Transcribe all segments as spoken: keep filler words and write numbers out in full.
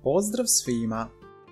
Pozdrav svima!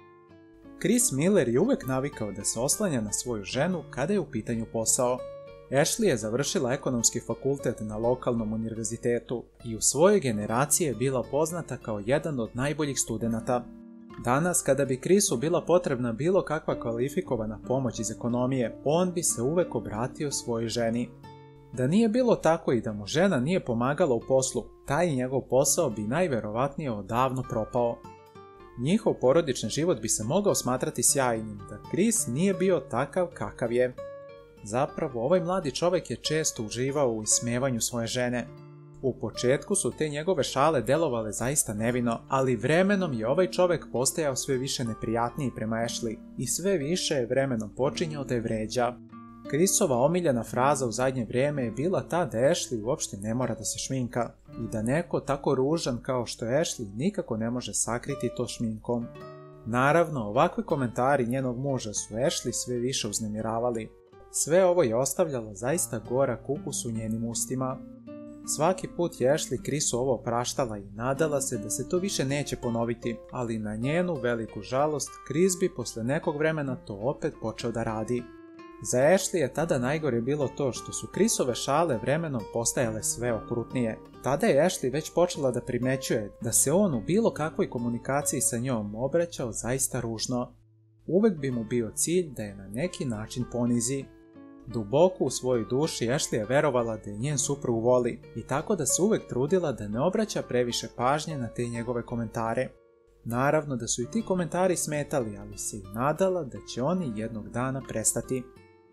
Chris Miller je uvek navikao da se oslanja na svoju ženu kada je u pitanju posao. Ashley je završila ekonomski fakultet na lokalnom univerzitetu i u svojoj generaciji je bila poznata kao jedan od najboljih studenata. Danas, kada bi Chrisu bila potrebna bilo kakva kvalifikovana pomoć iz ekonomije, on bi se uvek obratio svojoj ženi. Da nije bilo tako i da mu žena nije pomagala u poslu, taj njegov posao bi najverovatnije odavno propao. Njihov porodični život bi se mogao smatrati sjajnim da Chris nije bio takav kakav je. Zapravo, ovaj mladi čovjek je često uživao u ismevanju svoje žene. U početku su te njegove šale delovale zaista nevino, ali vremenom je ovaj čovjek postajao sve više neprijatniji prema Ashley i sve više je vremenom počinjao da je vređa. Chrisova omiljena fraza u zadnje vrijeme je bila ta da Ashley uopšte ne mora da se šminka i da neko tako ružan kao što je Ashley nikako ne može sakriti to šminkom. Naravno, ovakvi komentari njenog muža su Ashley sve više uznemiravali. Sve ovo je ostavljalo zaista gorak ukus u njenim ustima. Svaki put je Ashley Chrisu ovo praštala i nadala se da se to više neće ponoviti, ali na njenu veliku žalost Chris bi posle nekog vremena to opet počeo da radi. Za Ashley je tada najgore bilo to što su Chrisove šale vremenom postajale sve okrutnije. Tada je Ashley već počela da primećuje da se on u bilo kakvoj komunikaciji sa njom obraćao zaista ružno. Uvek bi mu bio cilj da je na neki način ponizi. Duboko u svojoj duši Ashley je verovala da je njen suprug voli i tako da se uvek trudila da ne obraća previše pažnje na te njegove komentare. Naravno da su i ti komentari smetali, ali se i nadala da će oni jednog dana prestati.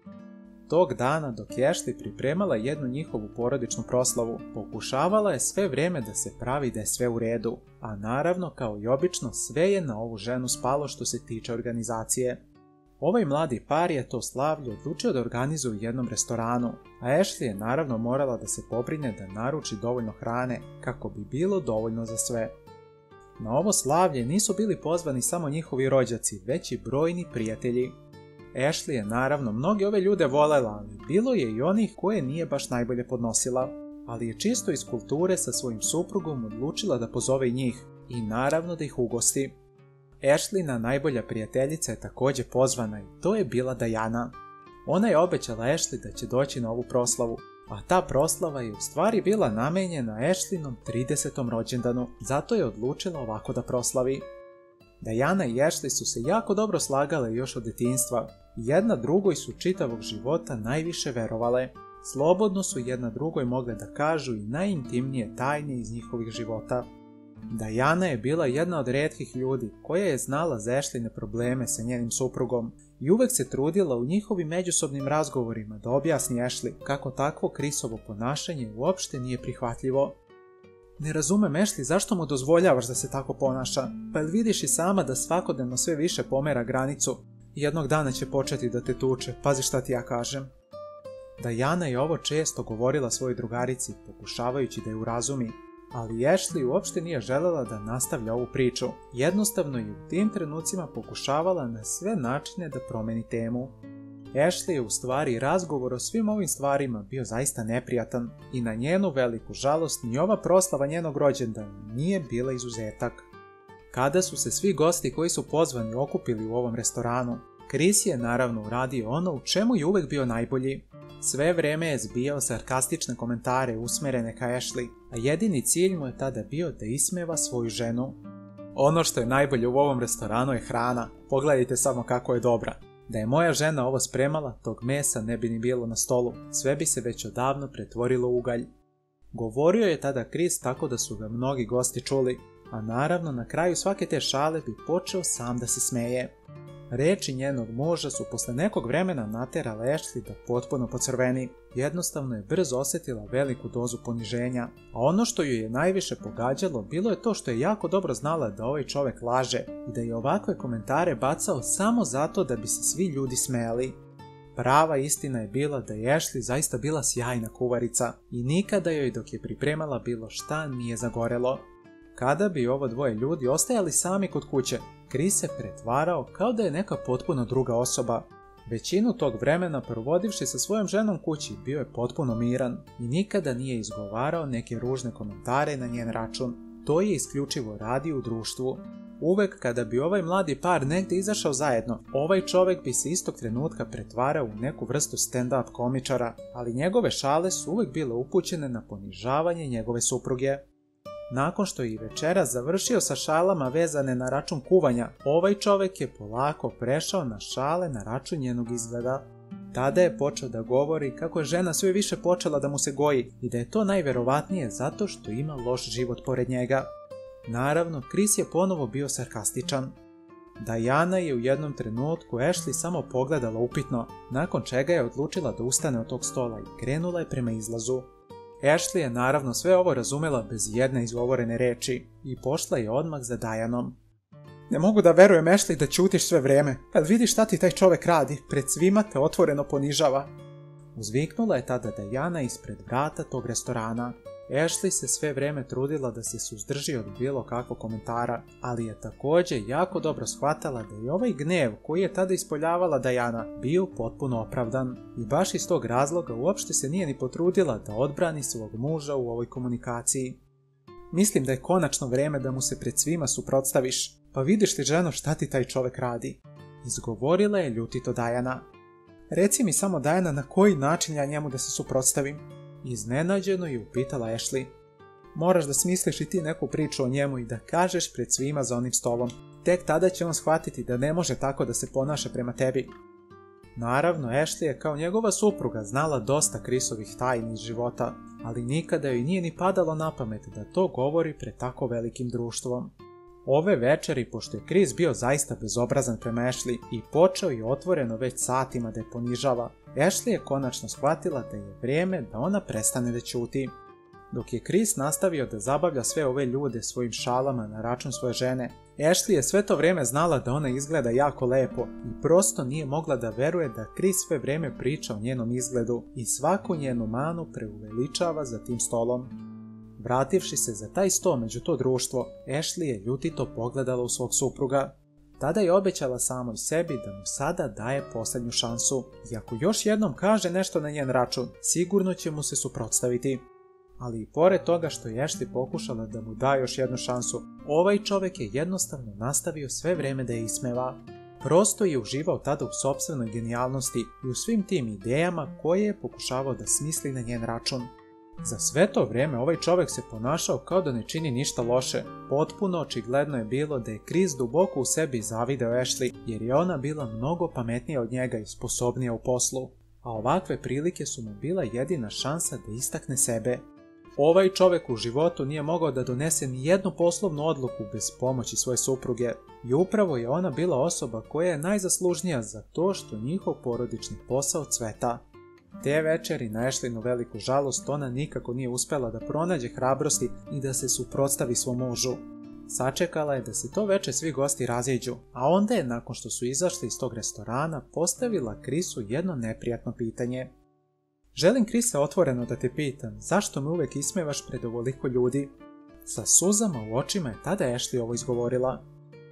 Tog dana, dok je Ashley pripremala jednu njihovu porodičnu proslavu, pokušavala je sve vrijeme da se pravi da je sve u redu, a naravno, kao i obično, sve je na ovu ženu spalo što se tiče organizacije. Ovaj mladi par je to slavlje odlučio da organizuje u jednom restoranu, a Ashley je naravno morala da se pobrine da naruči dovoljno hrane kako bi bilo dovoljno za sve. Na ovo slavlje nisu bili pozvani samo njihovi rođaci, već i brojni prijatelji. Ashley je naravno mnoge ove ljude volela, ali bilo je i onih koje nije baš najbolje podnosila, ali je čisto iz kulture sa svojim suprugom odlučila da pozove i njih i naravno da ih ugosti. Ashleyna najbolja prijateljica je također pozvana i to je bila Diana. Ona je obećala Ashley da će doći na ovu proslavu, a ta proslava je u stvari bila namenjena Ashleynom tridesetom rođendanu, zato je odlučila ovako da proslavi. Diana i Ashley su se jako dobro slagale još od detinjstva i jedna drugoj su čitavog života najviše verovale. Slobodno su jedna drugoj mogle da kažu i najintimnije tajne iz njihovih života. Diana je bila jedna od retkih ljudi koja je znala za Ashleyne probleme sa njenim suprugom i uvek se trudila u njihovim međusobnim razgovorima da objasni Ashley kako takvo Chrisovo ponašanje uopšte nije prihvatljivo. Ne razumem, Ashley, zašto mu dozvoljavaš da se tako ponaša? Pa jel vidiš i sama da svakodnevno sve više pomera granicu? Jednog dana će početi da te tuče, pazi šta ti ja kažem. Diana je ovo često govorila svojoj drugarici, pokušavajući da je urazumi, ali Ashley uopšte nije želela da nastavlja ovu priču. Jednostavno je u tim trenucima pokušavala na sve načine da promeni temu. Ashley je u stvari razgovor o svim ovim stvarima bio zaista neprijatan i na njenu veliku žalost ni ova proslava njenog rođendana nije bila izuzetak. Kada su se svi gosti koji su pozvani okupili u ovom restoranu, Chris je naravno uradio ono u čemu je uvek bio najbolji. Sve vreme je zbijao sarkastične komentare usmerene ka Ashley, a jedini cilj mu je tada bio da ismeva svoju ženu. Ono što je najbolje u ovom restoranu je hrana, pogledajte samo kako je dobra. Da je moja žena ovo spremala, tog mesa ne bi ni bilo na stolu, sve bi se već odavno pretvorilo u ugalj. Govorio je tada Chris tako da su ga mnogi gosti čuli, a naravno na kraju svake te šale bi počeo sam da se smeje. Reči njenog muža su posle nekog vremena naterale Ashley da potpuno pocrveni. Jednostavno je brzo osjetila veliku dozu poniženja, a ono što ju je najviše pogađalo bilo je to što je jako dobro znala da ovaj čovjek laže i da je ovakve komentare bacao samo zato da bi se svi ljudi smejali. Prava istina je bila da je Ashley zaista bila sjajna kuvarica i nikada joj dok je pripremala bilo šta nije zagorelo. Kada bi ovo dvoje ljudi ostajali sami kod kuće, Chris se pretvarao kao da je neka potpuno druga osoba. Većinu tog vremena provodivši sa svojom ženom kući bio je potpuno miran i nikada nije izgovarao neke ružne komentare na njen račun. to je isključivo radio u društvu. Uvek kada bi ovaj mladi par negdje izašao zajedno, ovaj čovjek bi se istog trenutka pretvarao u neku vrstu stand-up komičara, ali njegove šale su uvek bile upućene na ponižavanje njegove supruge. Nakon što je i večeras završio sa šalama vezane na račun kuvanja, ovaj čovjek je polako prešao na šale na račun njenog izgleda. Tada je počeo da govori kako je žena sve više počela da mu se goji i da je to najverovatnije zato što ima loš život pored njega. Naravno, Chris je ponovo bio sarkastičan. Diana je u jednom trenutku Ashley samo pogledala upitno, nakon čega je odlučila da ustane od tog stola i krenula je prema izlazu. Ashley je naravno sve ovo razumela bez jedne izgovorene reči i pošla je odmah za Dianom. Ne mogu da verujem, Ashley, da ćutiš sve vreme. Jel vidiš šta ti taj čovek radi? Pred svima te otvoreno ponižava. Uzviknula je tada Diana ispred vrata tog restorana. Ashley se sve vreme trudila da se suzdrži od bilo kakvog komentara, ali je također jako dobro shvatala da je ovaj gnev koji je tada ispoljavala Diana bio potpuno opravdan i baš iz tog razloga uopšte se nije ni potrudila da odbrani svog muža u ovoj komunikaciji. Mislim da je konačno vreme da mu se pred svima suprotstaviš, pa vidiš li, ženo, šta ti taj čovek radi? Izgovorila je ljutito Diana. Reci mi samo, Diana, na koji način ja njemu da se suprotstavim? Iznenađeno je upitala Ashley. Moraš da smisliš i ti neku priču o njemu i da kažeš pred svima za onim stolom. Tek tada će on shvatiti da ne može tako da se ponaša prema tebi. Naravno, Ashley je kao njegova supruga znala dosta Chrisovih tajni iz života, ali nikada joj nije ni padalo na pamet da to govori pred tako velikim društvom. Ove večeri, pošto je Chris bio zaista bezobrazan prema Ashley i počeo je otvoreno već satima da je ponižava, Ashley je konačno shvatila da je vrijeme da ona prestane da ćuti. Dok je Chris nastavio da zabavlja sve ove ljude svojim šalama na račun svoje žene, Ashley je sve to vrijeme znala da ona izgleda jako lepo i prosto nije mogla da veruje da Chris sve vrijeme priča o njenom izgledu i svaku njenu manu preuveličava za tim stolom. Vrativši se za taj sto među to društvo, Ashley je ljutito pogledala u svog supruga. Tada je obećala samoj sebi da mu sada daje posljednju šansu i ako još jednom kaže nešto na njen račun, sigurno će mu se suprotstaviti. Ali i pored toga što je Ashley pokušala da mu da još jednu šansu, ovaj čovjek je jednostavno nastavio sve vrijeme da je ismeva. Prosto je uživao tada u sopstvenoj genijalnosti i u svim tim idejama koje je pokušavao da smisli na njen račun. Za sve to vrijeme ovaj čovjek se ponašao kao da ne čini ništa loše. Potpuno očigledno je bilo da je Chris duboko u sebi zavideo Ashley, jer je ona bila mnogo pametnija od njega i sposobnija u poslu. A ovakve prilike su mu bila jedina šansa da istakne sebe. Ovaj čovjek u životu nije mogao da donese ni jednu poslovnu odluku bez pomoći svoje supruge i upravo je ona bila osoba koja je najzaslužnija za to što njihov porodični posao cveta. Te večeri, na Ashleynu veliku žalost, ona nikako nije uspjela da pronađe hrabrosti i da se suprotstavi svom mužu. Sačekala je da se to veče svi gosti raziđu, a onda je, nakon što su izašli iz tog restorana, postavila Chrisu jedno neprijatno pitanje. Želim, Chrise, otvoreno da te pitam, zašto me uvek ismevaš pred ovoliko ljudi? Sa suzama u očima je tada Ashley ovo izgovorila.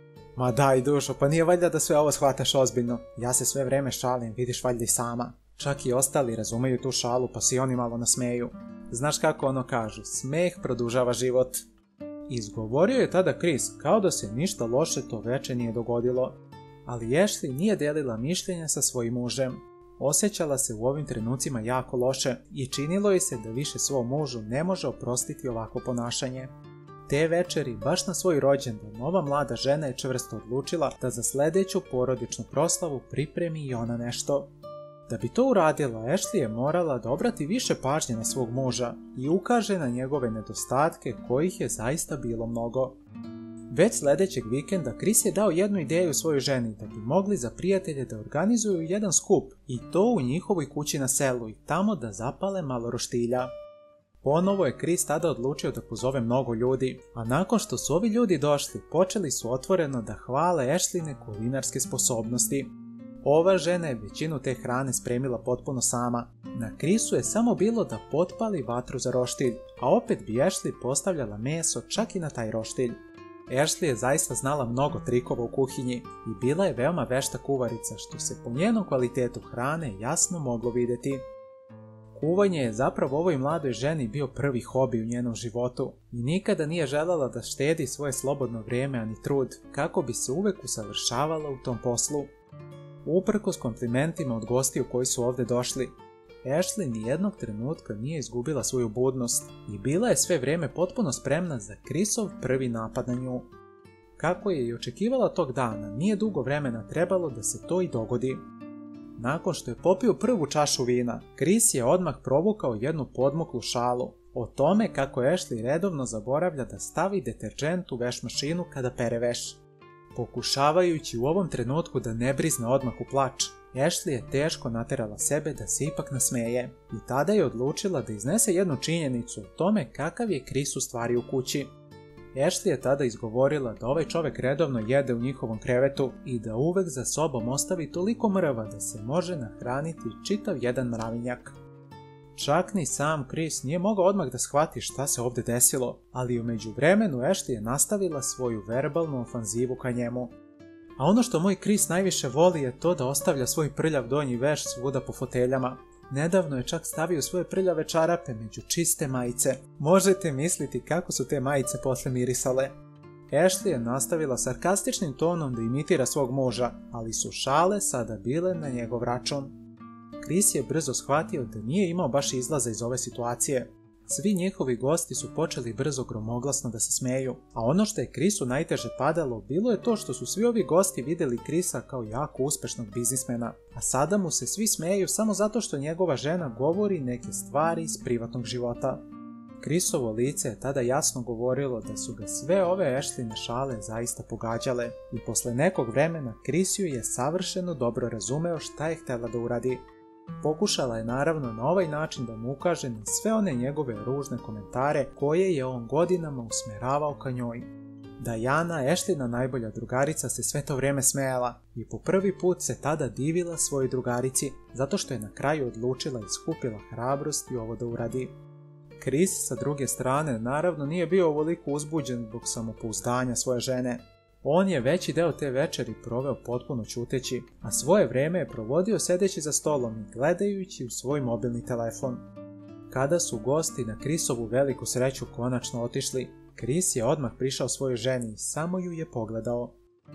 Ma daj, dušo, pa nije valjda da sve ovo shvataš ozbiljno. Ja se sve vreme šalim, vidiš valjda i sama. Čak i ostali razumeju tu šalu, pa se oni malo nasmeju. Znaš kako ono kažu, smeh produžava život. Izgovorio je tada Chris, kao da se ništa loše to veče nije dogodilo. Ali Ashley nije delila mišljenja sa svojim mužem. Osjećala se u ovim trenucima jako loše i činilo joj se da više svom mužu ne može oprostiti ovako ponašanje. Te večeri, baš na svoj rođendan, ova mlada žena je čvrsto odlučila da za sljedeću porodičnu proslavu pripremi i ona nešto. Da bi to uradila, Ashley je morala da obrati više pažnje na svog muža i ukaže na njegove nedostatke, kojih je zaista bilo mnogo. Već sljedećeg vikenda Chris je dao jednu ideju svojoj ženi da bi mogli za prijatelje da organizuju jedan skup i to u njihovoj kući na selu i tamo da zapale malo roštilja. Ponovo je Chris tada odlučio da pozove mnogo ljudi, a nakon što su ovi ljudi došli, počeli su otvoreno da hvale Ashleyne kulinarske sposobnosti. Ova žena je većinu te hrane spremila potpuno sama. Na Chrisu je samo bilo da potpali vatru za roštilj, a opet bi Ashley postavljala meso čak i na taj roštilj. Ashley je zaista znala mnogo trikova u kuhinji i bila je veoma vešta kuvarica, što se po njenom kvalitetu hrane jasno moglo vidjeti. Kuvanje je zapravo ovoj mladoj ženi bio prvi hobi u njenom životu i nikada nije željela da štedi svoje slobodno vrijeme ani trud kako bi se uvek usavršavala u tom poslu. Uprkos komplimentima od gostiju koji su ovdje došli, Ashley nijednog trenutka nije izgubila svoju budnost i bila je sve vrijeme potpuno spremna za Chrisov prvi napad na nju. Kako je i očekivala tog dana, nije dugo vremena trebalo da se to i dogodi. Nakon što je popio prvu čašu vina, Chris je odmah provukao jednu podmuklu šalu o tome kako Ashley redovno zaboravlja da stavi deterdžent u veš mašinu kada pere veš. Pokušavajući u ovom trenutku da ne brizne odmah u plač, Ashley je teško naterala sebe da se ipak nasmeje i tada je odlučila da iznese jednu činjenicu o tome kakav je Chris u stvari u kući. Ashley je tada izgovorila da ovaj čovjek redovno jede u njihovom krevetu i da uvek za sobom ostavi toliko mrva da se može nahraniti čitav jedan mravinjak. Čak ni sam Chris nije mogao odmah da shvati šta se ovdje desilo, ali u međuvremenu Ashley je nastavila svoju verbalnu ofanzivu ka njemu. A ono što moj Chris najviše voli je to da ostavlja svoj prljav donji veš svuda po foteljama. Nedavno je čak stavio svoje prljave čarape među čiste majice. Možete misliti kako su te majice posle mirisale. Ashley je nastavila sarkastičnim tonom da imitira svog muža, ali su šale sada bile na njegov račun. Chris je brzo shvatio da nije imao baš izlaza iz ove situacije. Svi njihovi gosti su počeli brzo gromoglasno da se smeju, a ono što je Chrisu najteže padalo bilo je to što su svi ovi gosti vidjeli Chrisa kao jako uspešnog biznismena, a sada mu se svi smeju samo zato što njegova žena govori neke stvari iz privatnog života. Chrisovo lice je tada jasno govorilo da su ga sve ove Ashleyne šale zaista pogađale i posle nekog vremena Chris ju je savršeno dobro razumeo šta je htjela da uradi. Pokušala je naravno na ovaj način da mu ukaže na sve one njegove ružne komentare koje je on godinama usmeravao ka njoj. Diana, Ashleyna najbolja drugarica, se sve to vrijeme smejala i po prvi put se tada divila svojoj drugarici zato što je na kraju odlučila i skupila hrabrost i ovo da uradi. Chris sa druge strane naravno nije bio ovoliko uzbuđen zbog samopouzdanja svoje žene. On je veći deo te večeri proveo potpuno ćuteći, a svoje vrijeme je provodio sedeći za stolom i gledajući u svoj mobilni telefon. Kada su gosti na Chrisovu veliku sreću konačno otišli, Chris je odmah prišao svojoj ženi i samo ju je pogledao.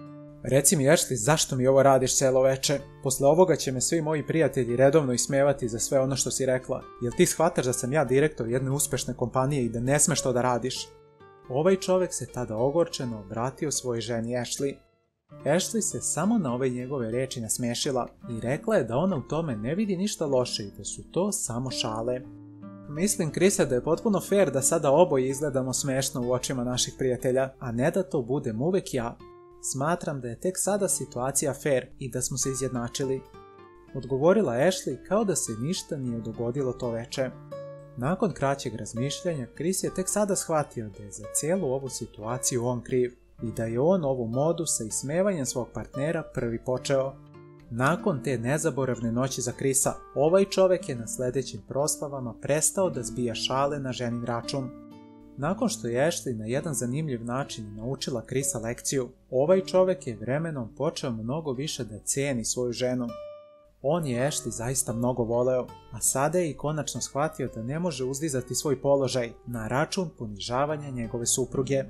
Reci mi, Ashley, zašto mi ovo radiš celo veče? Posle ovoga će me svi moji prijatelji redovno ismevati za sve ono što si rekla. Jel ti shvataš da sam ja direktor jedne uspešne kompanije i da ne smeš to da radiš? Ovaj čovjek se tada ogorčeno obratio svojoj ženi Ashley. Ashley se samo na ove njegove reči nasmešila i rekla je da ona u tome ne vidi ništa loše i da su to samo šale. Mislim, Chrise, da je potpuno fair da sada oboje izgledamo smešno u očima naših prijatelja, a ne da to budem uvek ja. Smatram da je tek sada situacija fair i da smo se izjednačili. Odgovorila Ashley kao da se ništa nije dogodilo to veče. Nakon kraćeg razmišljanja, Chris je tek sada shvatio da je za cijelu ovu situaciju on kriv i da je on ovu modu sa ismevanjem svog partnera prvi počeo. Nakon te nezaboravne noći za Chrisa, ovaj čovjek je na sljedećim proslavama prestao da zbija šale na ženin račun. Nakon što je Ashley na jedan zanimljiv način naučila Chrisa lekciju, ovaj čovjek je vremenom počeo mnogo više da cijeni svoju ženu. On je Ashley zaista mnogo voleo, a sada je i konačno shvatio da ne može uzdizati svoj položaj na račun ponižavanja njegove supruge.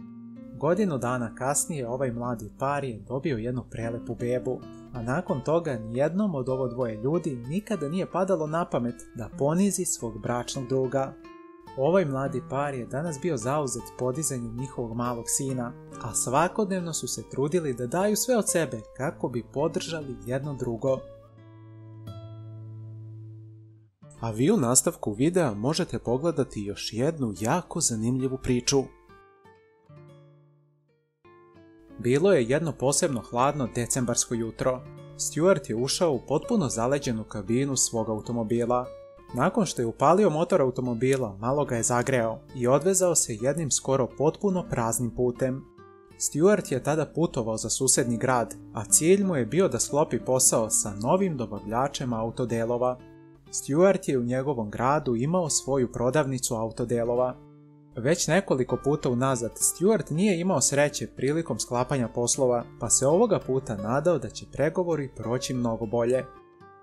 Godinu dana kasnije ovaj mladi par je dobio jednu prelepu bebu, a nakon toga nijednom od ovo dvoje ljudi nikada nije padalo na pamet da ponizi svog bračnog druga. Ovaj mladi par je danas bio zauzet podizanjem njihovog malog sina, a svakodnevno su se trudili da daju sve od sebe kako bi podržali jedno drugo. A vi u nastavku videa možete pogledati još jednu jako zanimljivu priču. Bilo je jedno posebno hladno decembarsko jutro. Stuart je ušao u potpuno zaleđenu kabinu svog automobila. Nakon što je upalio motor automobila, malo ga je zagreo i odvezao se jednim skoro potpuno praznim putem. Stuart je tada putovao za susedni grad, a cilj mu je bio da sklopi posao sa novim dobavljačem autodelova. Stuart je u njegovom gradu imao svoju prodavnicu autodelova. Već nekoliko puta unazad Stuart nije imao sreće prilikom sklapanja poslova, pa se ovoga puta nadao da će pregovori proći mnogo bolje.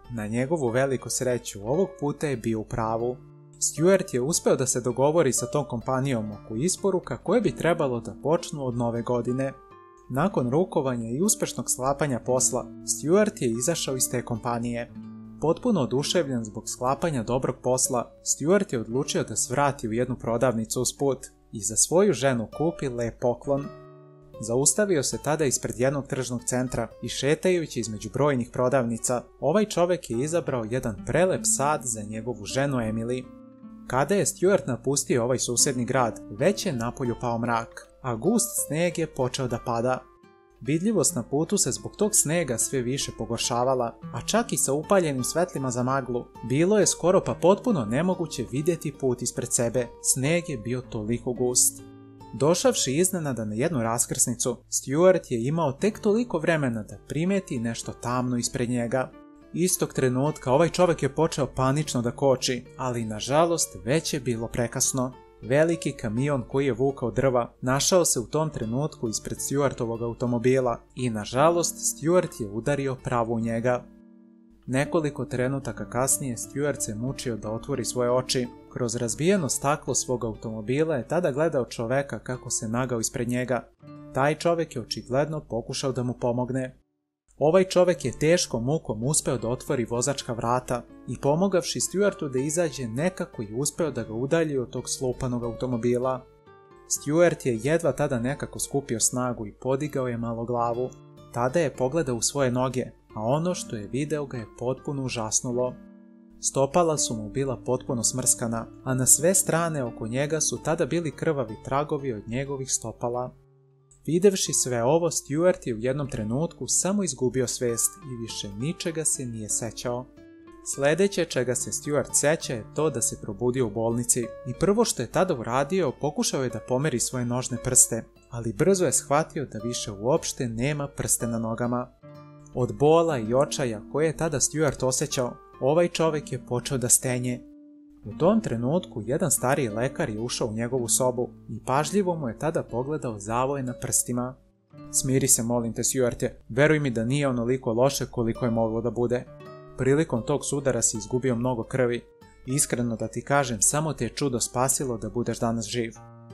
Na njegovu veliku sreću, ovog puta je bio u pravu. Stuart je uspeo da se dogovori sa tom kompanijom oko isporuka koje bi trebalo da počnu od nove godine. Nakon rukovanja i uspešnog sklapanja posla, Stuart je izašao iz te kompanije. Potpuno oduševljen zbog sklapanja dobrog posla, Stuart je odlučio da svrati u jednu prodavnicu usput i za svoju ženu kupi lep poklon. Zaustavio se tada ispred jednog tržnog centra i šetajući između brojnih prodavnica, ovaj čovek je izabrao jedan prelep sad za njegovu ženu Emily. Kada je Stuart napustio ovaj susedni grad, već je napolju pao mrak, a gust sneg je počeo da pada. Vidljivost na putu se zbog tog snega sve više pogoršavala, a čak i sa upaljenim svetlima za maglu, bilo je skoro pa potpuno nemoguće vidjeti put ispred sebe, sneg je bio toliko gust. Došavši iznenada na jednu raskrsnicu, Stuart je imao tek toliko vremena da primeti nešto tamno ispred njega. Istog trenutka ovaj čovjek je počeo panično da koči, ali nažalost već je bilo prekasno. Veliki kamion koji je vukao drva našao se u tom trenutku ispred Stuartovog automobila i nažalost Stuart je udario pravo u njega. Nekoliko trenutaka kasnije Stuart se mučio da otvori svoje oči. Kroz razbijeno staklo svog automobila je tada gledao čoveka kako se nagao ispred njega. Taj čovek je očigledno pokušao da mu pomogne. Ovaj čovek je teškom mukom uspeo da otvori vozačka vrata i pomogavši Stuartu da izađe nekako je uspeo da ga udalji od tog slupanog automobila. Stuart je jedva tada nekako skupio snagu i podigao je malo glavu. Tada je pogledao u svoje noge, a ono što je video ga je potpuno užasnulo. Stopala su mu bila potpuno smrskana, a na sve strane oko njega su tada bili krvavi tragovi od njegovih stopala. Videvši sve ovo, Stuart je u jednom trenutku samo izgubio svest i više ničega se nije sećao. Sledeće čega se Stuart seća je to da se probudio u bolnici i prvo što je tada uradio, pokušao je da pomeri svoje nožne prste, ali brzo je shvatio da više uopšte nema prste na nogama. Od bola i očaja koje je tada Stuart osjećao, ovaj čovjek je počeo da stenje. U tom trenutku jedan stariji lekar je ušao u njegovu sobu i pažljivo mu je tada pogledao zavoje na prstima. Smiri se, molim te, Stuarte, veruj mi da nije onoliko loše koliko je moglo da bude. Prilikom tog sudara si izgubio mnogo krvi. Iskreno da ti kažem, samo te je čudo spasilo da budeš danas živ.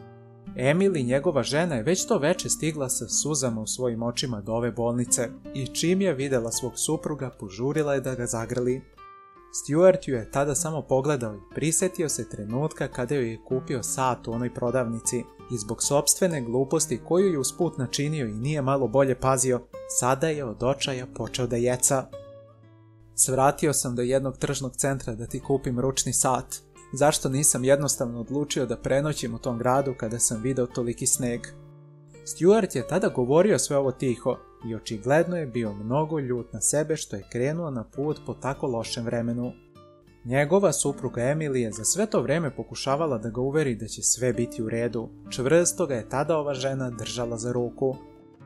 Emily, njegova žena, je već to veče stigla sa suzama u svojim očima do ove bolnice i čim je videla svog supruga, požurila je da ga zagrli. Stuart ju je tada samo pogledao i prisetio se trenutka kada joj je kupio sat u onoj prodavnici i zbog sopstvene gluposti koju je usput načinio i nije malo bolje pazio, sada je od očaja počeo da jeca. Svratio sam do jednog tržnog centra da ti kupim ručni sat. Zašto nisam jednostavno odlučio da prenoćim u tom gradu kada sam video toliki sneg? Stuart je tada govorio sve ovo tiho i očigledno je bio mnogo ljut na sebe što je krenuo na put po tako lošem vremenu. Njegova supruga Emily je za sve to vreme pokušavala da ga uveri da će sve biti u redu. Čvrsto ga je tada ova žena držala za ruku.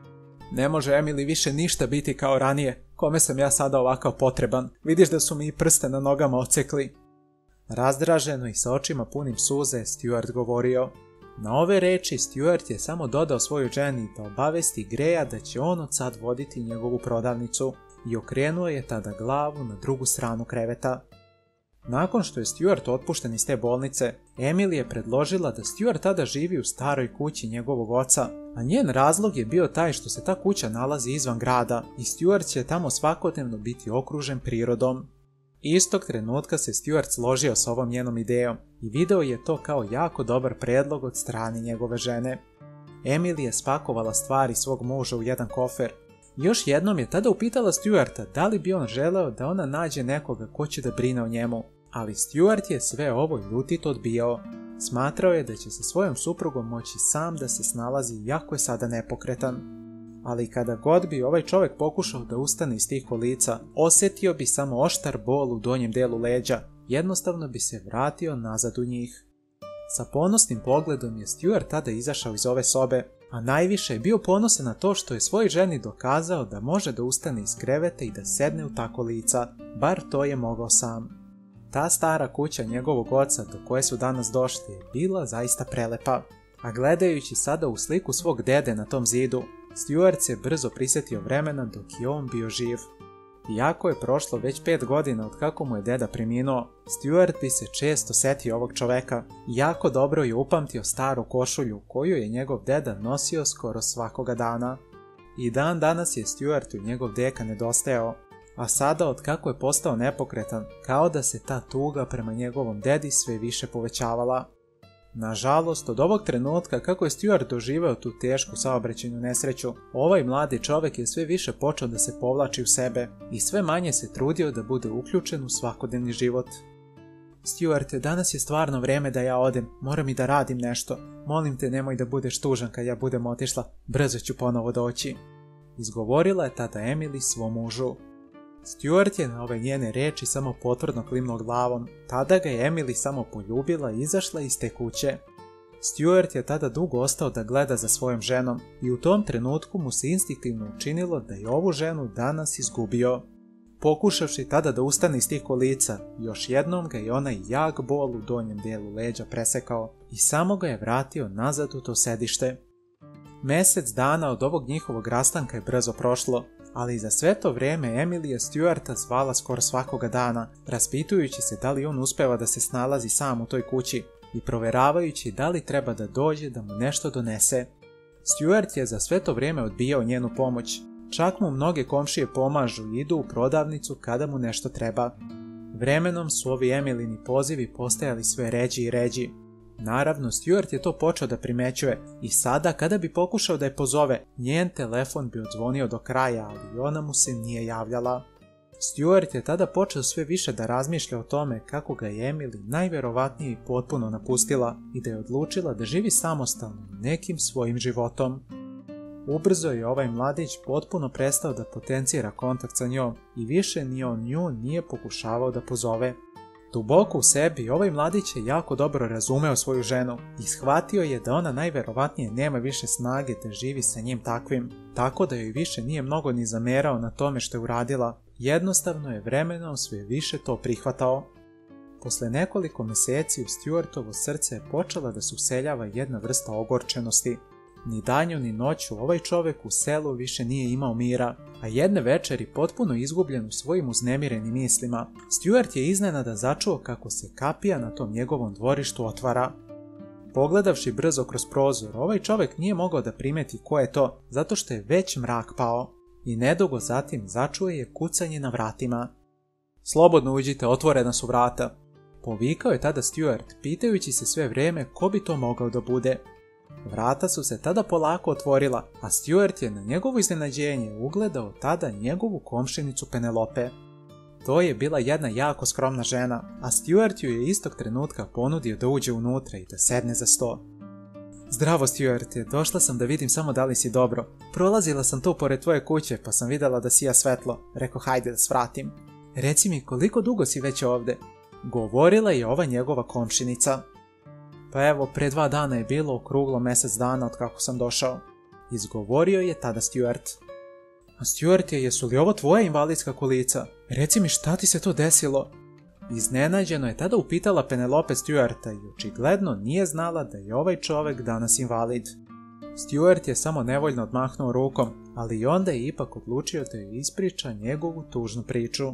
Ne može Emily više ništa biti kao ranije. Kome sam ja sada ovakav potreban? Vidiš da su mi i prste na nogama ocekli. Razdraženo i sa očima punim suze, Stuart govorio. Na ove reči Stuart je samo dodao svojoj ženi da obavesti Greja da će on od sad voditi njegovu prodavnicu i okrenuo je tada glavu na drugu stranu kreveta. Nakon što je Stuart otpušten iz te bolnice, Emily je predložila da Stuart tada živi u staroj kući njegovog oca, a njen razlog je bio taj što se ta kuća nalazi izvan grada i Stuart će tamo svakodnevno biti okružen prirodom. Istog trenutka se Stuart složio s ovom njenom idejom i video je to kao jako dobar predlog od strane njegove žene. Emily je spakovala stvari svog muža u jedan kofer. Još jednom je tada upitala Stuarta da li bi on želeo da ona nađe nekoga ko će da brine o njemu, ali Stuart je sve ovo ljutito odbijao. Smatrao je da će sa svojom suprugom moći sam da se snalazi jako je sada nepokretan. Ali kada god bi ovaj čovjek pokušao da ustane iz tih kolica, osjetio bi samo oštar bol u donjem delu leđa, jednostavno bi se vratio nazad u njih. Sa ponosnim pogledom je Stuart tada izašao iz ove sobe, a najviše je bio ponosan na to što je svojoj ženi dokazao da može da ustane iz kreveta i da sedne u ta kolica, bar to je mogao sam. Ta stara kuća njegovog oca do koje su danas došli je bila zaista prelepa, a gledajući sada u sliku svog dede na tom zidu, Stuart se brzo prisjetio vremena dok je on bio živ. Iako je prošlo već pet godina od kako mu je deda preminuo, Stuart bi se često setio ovog čoveka i jako dobro je upamtio staru košulju koju je njegov deda nosio skoro svakoga dana. I dan danas je Stuartu njegov deka nedostajao, a sada od kako je postao nepokretan, kao da se ta tuga prema njegovom dedi sve više povećavala. Nažalost, od ovog trenutka kako je Stuart doživeo tu tešku saobraćajnu nesreću, ovaj mladi čovek je sve više počeo da se povlači u sebe i sve manje se trudio da bude uključen u svakodnevni život. Stuart, danas je stvarno vreme da ja odem, moram i da radim nešto. Molim te, nemoj da budeš tužan kad ja budem otišla, brzo ću ponovo doći. Izgovorila je tada Emily svom mužu. Stuart je na ove njene reči samo potvrdno klimnuo glavom, tada ga je Emily samo poljubila i izašla iz te kuće. Stuart je tada dugo ostao da gleda za svojom ženom i u tom trenutku mu se instinktivno učinilo da je ovu ženu danas izgubio. Pokušavši tada da ustane iz tih kolica, još jednom ga je onaj jak bol u donjem delu leđa presekao i samo ga je vratio nazad u to sedište. Mesec dana od ovog njihovog rastanka je brzo prošlo, ali za sve to vreme Emily je Stuarta zvala skoro svakoga dana, raspitujući se da li on uspeva da se snalazi sam u toj kući i proveravajući da li treba da dođe da mu nešto donese. Stuart je za sve to vreme odbijao njenu pomoć, čak mu mnoge komšije pomažu i idu u prodavnicu kada mu nešto treba. Vremenom su ovi Emilini pozivi postajali sve ređi i ređi. Naravno, Stuart je to počeo da primećuje i sada kada bi pokušao da je pozove, njen telefon bi odzvonio do kraja, ali ona mu se nije javljala. Stuart je tada počeo sve više da razmišlja o tome kako ga je Emily najverovatnije i potpuno napustila i da je odlučila da živi samostalno nekim svojim životom. Ubrzo je ovaj mladić potpuno prestao da potencira kontakt sa njom i više ni on nju nije pokušavao da pozove. Duboko u sebi ovaj mladić je jako dobro razumeo svoju ženu i shvatio je da ona najverovatnije nema više snage da živi sa njim takvim, tako da joj više nije mnogo ni zamerao na tome što je uradila, jednostavno je vremenom sve više to prihvatao. Posle nekoliko meseci u Stuartovo srce je počela da se useljava jedna vrsta ogorčenosti. Ni danju ni noću ovaj čovek u selu više nije imao mira, a jedne večeri potpuno izgubljen u svojim uznemirenim mislima, Stuart je iznenada začuo kako se kapija na tom njegovom dvorištu otvara. Pogledavši brzo kroz prozor, ovaj čovek nije mogao da primeti ko je to, zato što je već mrak pao, i nedugo zatim začuo je kucanje na vratima. "Slobodno uđite, otvorena su vrata," povikao je tada Stuart, pitajući se sve vreme ko bi to mogao da bude. Vrata su se tada polako otvorila, a Stuart je na njegovo iznenađenje ugledao tada njegovu komšinicu Penelope. To je bila jedna jako skromna žena, a Stuart ju je istog trenutka ponudio da uđe unutra i da sedne za sto. "Zdravo, Stuarte, došla sam da vidim samo da li si dobro. Prolazila sam tu pored tvoje kuće pa sam videla da sija svetlo, rekao hajde da svratim. Reci mi koliko dugo si već ovde?" Govorila je ova njegova komšinica. "Pa evo, pre dva dana je bilo okruglo mesec dana od kako sam došao," izgovorio je tada Stuart. "A Stuart, jesu li ovo tvoja invalidska kolica? Reci mi šta ti se to desilo?" Iznenađeno je tada upitala Penelope Stuarta i očigledno nije znala da je ovaj čovek danas invalid. Stuart je samo nevoljno odmahnuo rukom, ali i onda je ipak odlučio da joj ispriča njegovu tužnu priču.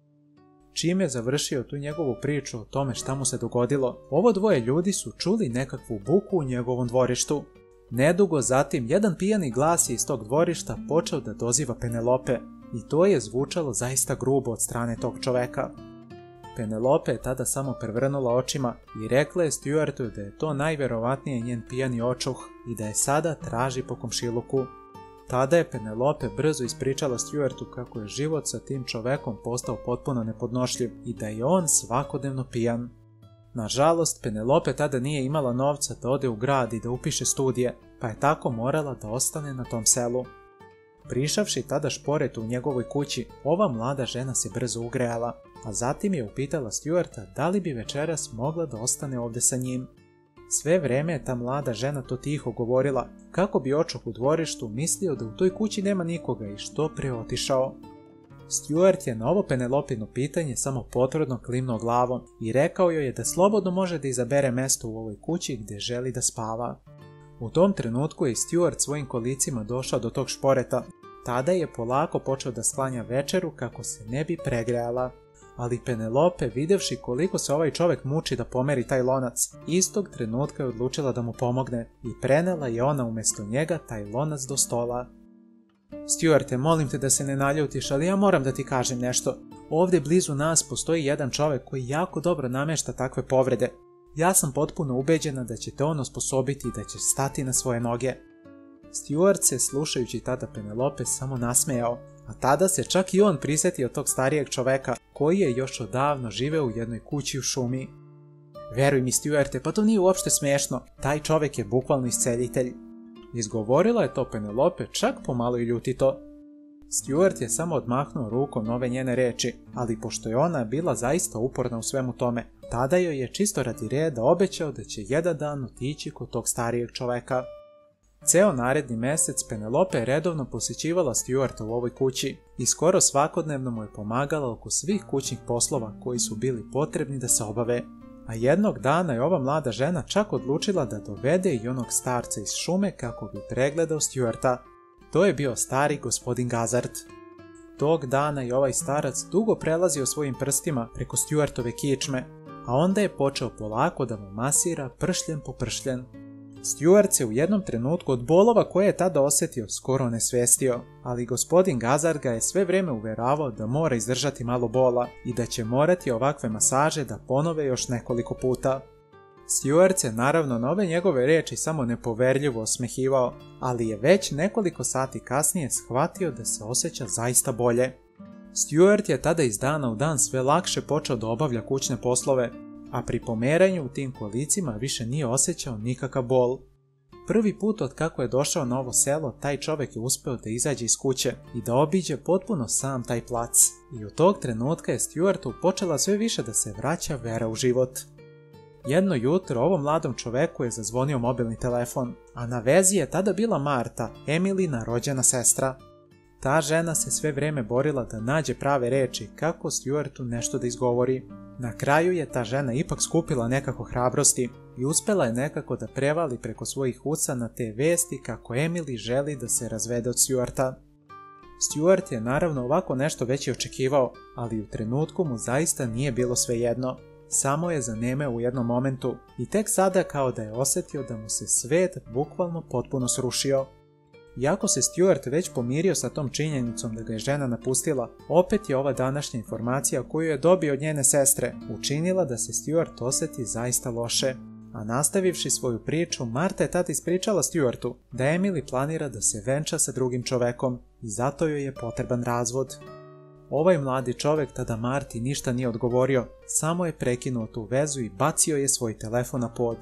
Čim je završio tu njegovu priču o tome šta mu se dogodilo, ovo dvoje ljudi su čuli nekakvu buku u njegovom dvorištu. Nedugo zatim, jedan pijani glas je iz tog dvorišta počeo da doziva Penelope i to je zvučalo zaista grubo od strane tog čoveka. Penelope je tada samo prevrnula očima i rekla je Stuartu da je to najverovatnije njen pijani očuh i da je sada traži po komšiluku. Tada je Penelope brzo ispričala Stuartu kako je život sa tim čovekom postao potpuno nepodnošljiv i da je on svakodnevno pijan. Nažalost, Penelope tada nije imala novca da ode u grad i da upiše studije, pa je tako morala da ostane na tom selu. Prišavši tada šporetu u njegovoj kući, ova mlada žena se brzo ugrejala, a zatim je upitala Stuarta da li bi večeras mogla da ostane ovde sa njim. Sve vreme je ta mlada žena to tiho govorila, kako bi očuh u dvorištu mislio da u toj kući nema nikoga i što pre otišao. Stuart je na ovo Penelopino pitanje samo potvrdno klimnuo glavom i rekao joj je da slobodno može da izabere mesto u ovoj kući gde želi da spava. U tom trenutku je Stuart svojim kolicima došao do tog šporeta Tada je polako počeo da sklanja večeru kako se ne bi pregrejala. Ali Penelope, videvši koliko se ovaj čovjek muči da pomeri taj lonac, istog trenutka je odlučila da mu pomogne i prenela je ona umjesto njega taj lonac do stola. Stuarte, molim te da se ne naljutiš, ali ja moram da ti kažem nešto. Ovdje blizu nas postoji jedan čovjek koji jako dobro namješta takve povrede. Ja sam potpuno ubeđena da će te on osposobiti i da će stati na svoje noge. Stuart se, slušajući tada Penelope, samo nasmejao, a tada se čak i on prisjetio tog starijeg čoveka koji je još odavno živeo u jednoj kući u šumi. Veruj mi, Stuarte, pa to nije uopšte smiješno, taj čovjek je bukvalno isceljitelj. Izgovorila je to Penelope čak pomalo i ljutito. Stuart je samo odmahnuo rukom ove njene reči, ali pošto je ona bila zaista uporna u svemu tome, tada joj je čisto radi reda obećao da će jedan dan otići kod tog starijeg čoveka. Ceo naredni mjesec Penelope je redovno posjećivala Stuarta u ovoj kući i skoro svakodnevno mu je pomagala oko svih kućnih poslova koji su bili potrebni da se obave. A jednog dana je ova mlada žena čak odlučila da dovede i onog starca iz šume kako bi pregledao Stuarta. To je bio stari gospodin Gazard. Tog dana je ovaj starac dugo prelazio svojim prstima preko Stuartove kičme, a onda je počeo polako da mu masira pršljen po pršljen. Stuart se u jednom trenutku od bolova koje je tada osjetio skoro nesvestio, ali gospodin Gazard ga je sve vrijeme uveravao da mora izdržati malo bola i da će morati ovakve masaže da ponove još nekoliko puta. Stuart se naravno na ove njegove riječi samo nepoverljivo osmehivao, ali je već nekoliko sati kasnije shvatio da se osjeća zaista bolje. Stuart je tada iz dana u dan sve lakše počeo da obavlja kućne poslove, a pri pomeranju u tim kolicima više nije osjećao nikakav bol. Prvi put od kako je došao na ovo selo, taj čovjek je uspeo da izađe iz kuće i da obiđe potpuno sam taj plac. I od tog trenutka je Stuartu počela sve više da se vraća vera u život. Jedno jutro ovom mladom čoveku je zazvonio mobilni telefon, a na vezi je tada bila Marta, Emilina rođena sestra. Ta žena se sve vrijeme borila da nađe prave reči kako Stuartu nešto da izgovori. Na kraju je ta žena ipak skupila nekako hrabrosti i uspjela je nekako da prevali preko svojih usana te vesti kako Emily želi da se razvede od Stuarta. Stuart je naravno ovako nešto već i očekivao, ali u trenutku mu zaista nije bilo svejedno. Samo je zanemeo u jednom momentu i tek sada kao da je osjetio da mu se svet bukvalno potpuno srušio. Iako se Stuart već pomirio sa tom činjenicom da ga je žena napustila, opet je ova današnja informacija koju je dobio od njene sestre učinila da se Stuart osjeti zaista loše. A nastavivši svoju priču, Marta je tada ispričala Stuartu da Emily planira da se venča sa drugim čovekom i zato joj je potreban razvod. Ovaj mladi čovjek tada Marti ništa nije odgovorio, samo je prekinuo tu vezu i bacio je svoj telefon na pod.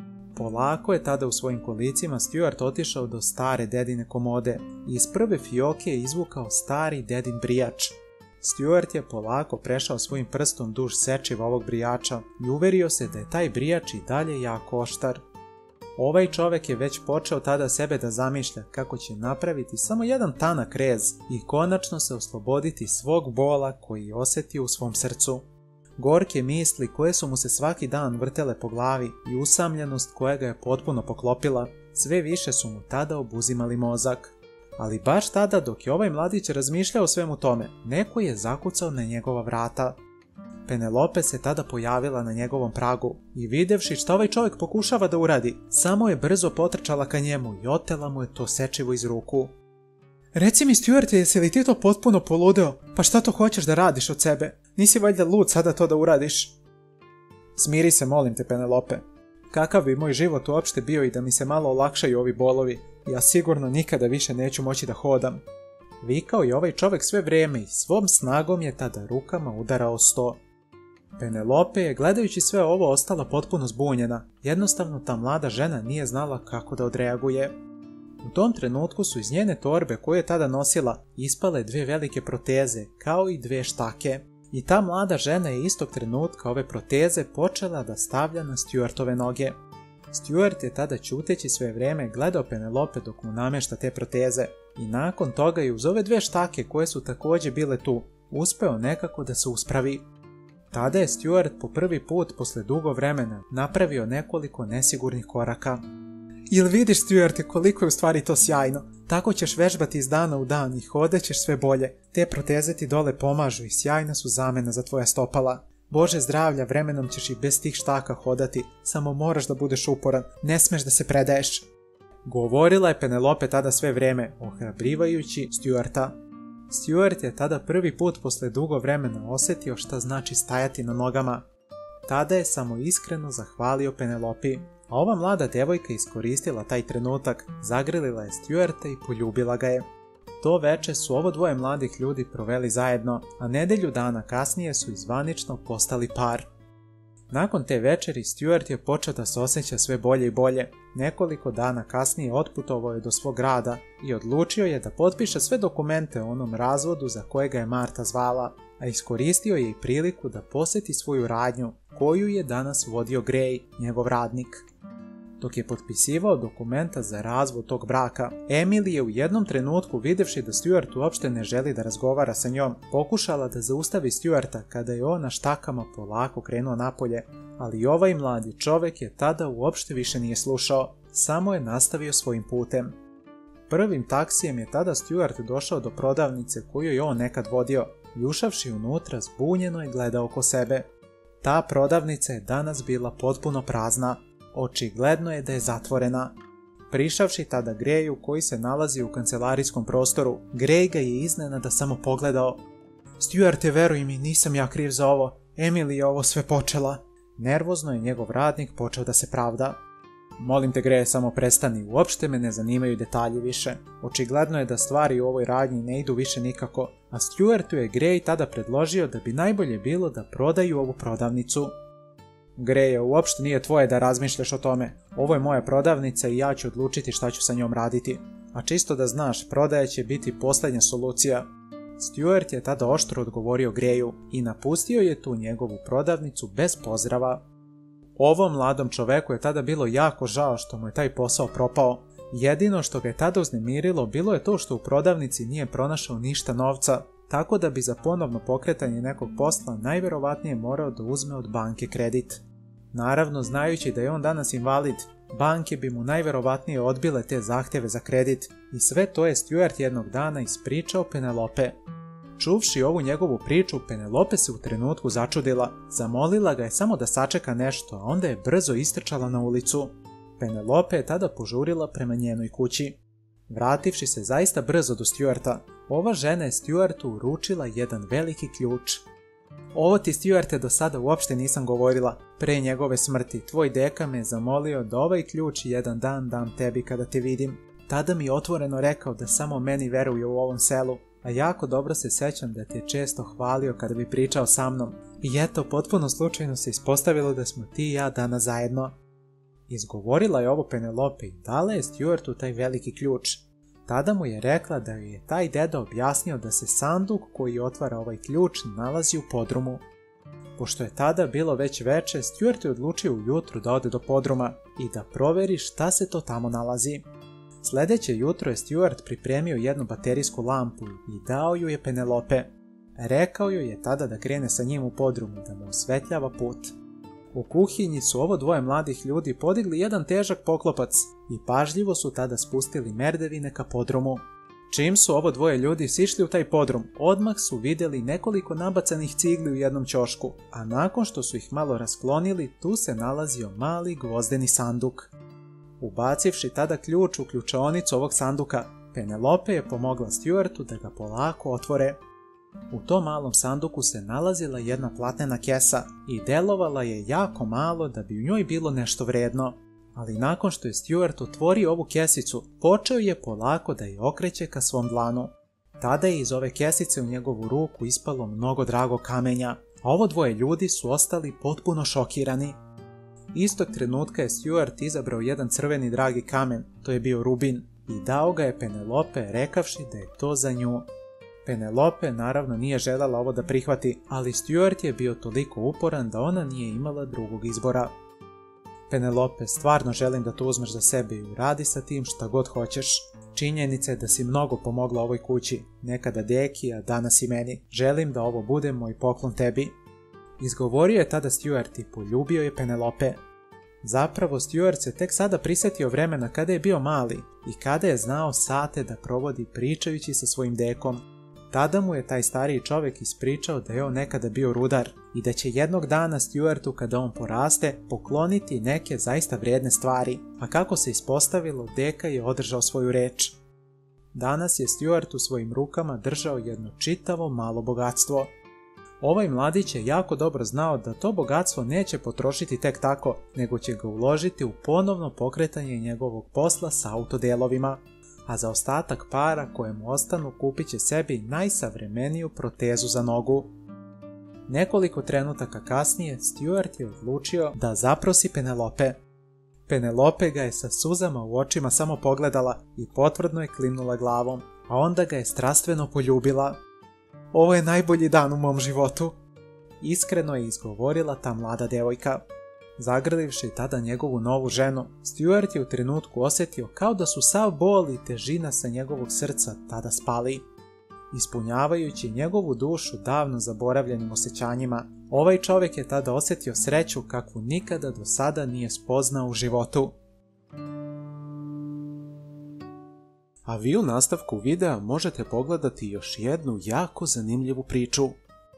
Polako je tada u svojim kolicima Stuart otišao do stare dedine komode i iz prve fioke je izvukao stari dedin brijač. Stuart je polako prešao svojim prstom duž sečiva ovog brijača i uverio se da je taj brijač i dalje jako oštar. Ovaj čovjek je već počeo tada sebe da zamišlja kako će napraviti samo jedan tanak rez i konačno se osloboditi svog bola koji je osjetio u svom srcu. Gorke misli koje su mu se svaki dan vrtele po glavi i usamljenost koja ga je potpuno poklopila, sve više su mu tada obuzimali mozak. Ali baš tada dok je ovaj mladić razmišljao o svemu tome, neko je zakucao na njegova vrata. Penelope se tada pojavila na njegovom pragu i videvši šta ovaj čovjek pokušava da uradi, samo je brzo potrčala ka njemu i otela mu je to sečivo iz ruku. Reci mi, Stuart, jesi li ti to potpuno poludeo? Pa šta to hoćeš da radiš od sebe? Nisi valjda lud sada to da uradiš? Smiri se, molim te, Penelope. Kakav bi moj život uopšte bio i da mi se malo olakšaju ovi bolovi, ja sigurno nikada više neću moći da hodam. Vikao je ovaj čovjek sve vrijeme i svom snagom je tada rukama udarao sto. Penelope je gledajući sve ovo ostala potpuno zbunjena, jednostavno ta mlada žena nije znala kako da odreaguje. U tom trenutku su iz njene torbe koju je tada nosila ispale dve velike proteze kao i dve štake. I ta mlada žena je istog trenutka ove proteze počela da stavlja na Stuartove noge. Stuart je tada ćuteći sve vrijeme gledao Penelope dok mu namješta te proteze i nakon toga je uz ove dve štake koje su također bile tu uspeo nekako da se uspravi. Tada je Stuart po prvi put posle dugo vremena napravio nekoliko nesigurnih koraka. Jel vidiš, Stuarte, koliko je u stvari to sjajno? Tako ćeš vežbati iz dana u dan i hodaćeš sve bolje. Te proteze ti dole pomažu i sjajna su zamena za tvoja stopala. Bože zdravlja, vremenom ćeš i bez tih štaka hodati, samo moraš da budeš uporan, ne smeš da se predaješ. Govorila je Penelope tada sve vreme, ohrabrivajući Stuarta. Stuart je tada prvi put posle dugo vremena osjetio šta znači stajati na nogama. Tada je samo iskreno zahvalio Penelopi, a ova mlada devojka iskoristila taj trenutak, zagrlila je Stuarta i poljubila ga je. To veče su ovo dvoje mladih ljudi proveli zajedno, a nedelju dana kasnije su zvanično postali par. Nakon te večeri Stuart je počeo da se osjeća sve bolje i bolje. Nekoliko dana kasnije otputovao je do svog grada i odlučio je da potpiše sve dokumente o onom razvodu za kojega je Marta zvala, a iskoristio je i priliku da posjeti svoju radnju koju je danas vodio Gray, njegov radnik. Dok je potpisivao dokumenta za razvod tog braka, Emily je u jednom trenutku, videvši da Stuart uopšte ne želi da razgovara sa njom, pokušala da zaustavi Stuarta kada je on na štakama polako krenuo napolje, ali ovaj mladi čovek je tada uopšte više nije slušao, samo je nastavio svojim putem. Prvim taksijem je tada Stuart došao do prodavnice koju je on nekad vodio i ušavši unutra zbunjeno je gledao oko sebe. Ta prodavnica je danas bila potpuno prazna. Očigledno je da je zatvorena. Prišavši tada Grayu koji se nalazi u kancelarijskom prostoru, Gray ga je iznenada samo pogledao. Stuarte, veruj mi, nisam ja kriv za ovo. Emily je ovo sve počela. Nervozno je njegov radnik počeo da se pravda. Molim te, Gray, samo prestani, uopšte me ne zanimaju detalji više. Očigledno je da stvari u ovoj radnji ne idu više nikako, a Stuartu je Gray tada predložio da bi najbolje bilo da prodaju ovu prodavnicu. Gray, uopšte nije tvoje da razmišljaš o tome. Ovo je moja prodavnica i ja ću odlučiti šta ću sa njom raditi. A čisto da znaš, prodaja će biti posljednja solucija. Stuart je tada oštro odgovorio Grayu i napustio je tu njegovu prodavnicu bez pozdrava. Ovom mladom čoveku je tada bilo jako žao što mu je taj posao propao. Jedino što ga je tada uznemirilo bilo je to što u prodavnici nije pronašao ništa novca, tako da bi za ponovno pokretanje nekog posla najverovatnije morao da uzme od banke kredit. Naravno, znajući da je on danas invalid, banke bi mu najverovatnije odbile te zahtjeve za kredit i sve to je Stuart jednog dana ispričao Penelope. Čuvši ovu njegovu priču, Penelope se u trenutku začudila, zamolila ga je samo da sačeka nešto, a onda je brzo istrčala na ulicu. Penelope je tada požurila prema njenoj kući. Vrativši se zaista brzo do Stuarta, ova žena je Stuartu uručila jedan veliki ključ. Ovo ti, Stuarte, do sada uopšte nisam govorila. Pre njegove smrti, tvoj deka me je zamolio da ovaj ključ jedan dan dam tebi kada te vidim. Tada mi je otvoreno rekao da samo meni veruje u ovom selu, a jako dobro se sećam da te je često hvalio kada bi pričao sa mnom. I eto, potpuno slučajno se ispostavilo da smo ti i ja danas zajedno. Izgovorila je ovo Penelope i dala je Stuartu taj veliki ključ. Tada mu je rekla da joj je taj deda objasnio da se sanduk koji otvara ovaj ključ nalazi u podrumu. Pošto je tada bilo već veče, Stuart je odlučio ujutru da ode do podruma i da proveri šta se to tamo nalazi. Sledeće jutro je Stuart pripremio jednu baterijsku lampu i dao ju je Penelope. Rekao joj je tada da krene sa njim u podrum da mu osvetljava put. U kuhinji su ovo dvoje mladih ljudi podigli jedan težak poklopac i pažljivo su tada spustili merdevine ka podrumu. Čim su ovo dvoje ljudi sišli u taj podrum, odmah su vidjeli nekoliko nabacanih cigli u jednom ćošku, a nakon što su ih malo rasklonili, tu se nalazio mali gvozdeni sanduk. Ubacivši tada ključ u ključaonicu ovog sanduka, Penelope je pomogla Stuartu da ga polako otvore. U tom malom sanduku se nalazila jedna platnena kesa i delovala je jako malo da bi u njoj bilo nešto vredno. Ali nakon što je Stuart otvorio ovu kesicu, počeo je polako da je okreće ka svom dlanu. Tada je iz ove kesice u njegovu ruku ispalo mnogo dragog kamenja, a ovo dvoje ljudi su ostali potpuno šokirani. Istog trenutka je Stuart izabrao jedan crveni dragi kamen, to je bio rubin, i dao ga je Penelope rekavši da je to za nju. Penelope naravno nije željela ovo da prihvati, ali Stuart je bio toliko uporan da ona nije imala drugog izbora. Penelope, stvarno želim da to uzmeš za sebe i uradi sa tim šta god hoćeš. Činjenica je da si mnogo pomogla ovoj kući, nekada deki, a danas i meni. Želim da ovo bude moj poklon tebi. Izgovorio je tada Stuart i poljubio je Penelope. Zapravo, Stuart se tek sada prisjetio vremena kada je bio mali i kada je znao sate da provodi pričajući sa svojim dekom. Tada mu je taj stariji čovjek ispričao da je on nekada bio rudar i da će jednog dana Stuartu, kada on poraste, pokloniti neke zaista vrijedne stvari, a kako se ispostavilo, deka je održao svoju reč. Danas je Stuart u svojim rukama držao jedno čitavo malo bogatstvo. Ovaj mladić je jako dobro znao da to bogatstvo neće potrošiti tek tako, nego će ga uložiti u ponovno pokretanje njegovog posla sa autodelovima, a za ostatak para koje mu ostanu kupit će sebi najsavremeniju protezu za nogu. Nekoliko trenutaka kasnije Stuart je odlučio da zaprosi Penelope. Penelope ga je sa suzama u očima samo pogledala i potvrdno je klimnula glavom, a onda ga je strastveno poljubila. Ovo je najbolji dan u mom životu, iskreno je izgovorila ta mlada devojka. Zagrlivši tada njegovu novu ženu, Stuart je u trenutku osjetio kao da su sav bol i težina sa njegovog srca tada spali. Ispunjavajući njegovu dušu davno zaboravljenim osjećanjima, ovaj čovjek je tada osjetio sreću kakvu nikada do sada nije spoznao u životu. A vi u nastavku videa možete pogledati još jednu jako zanimljivu priču.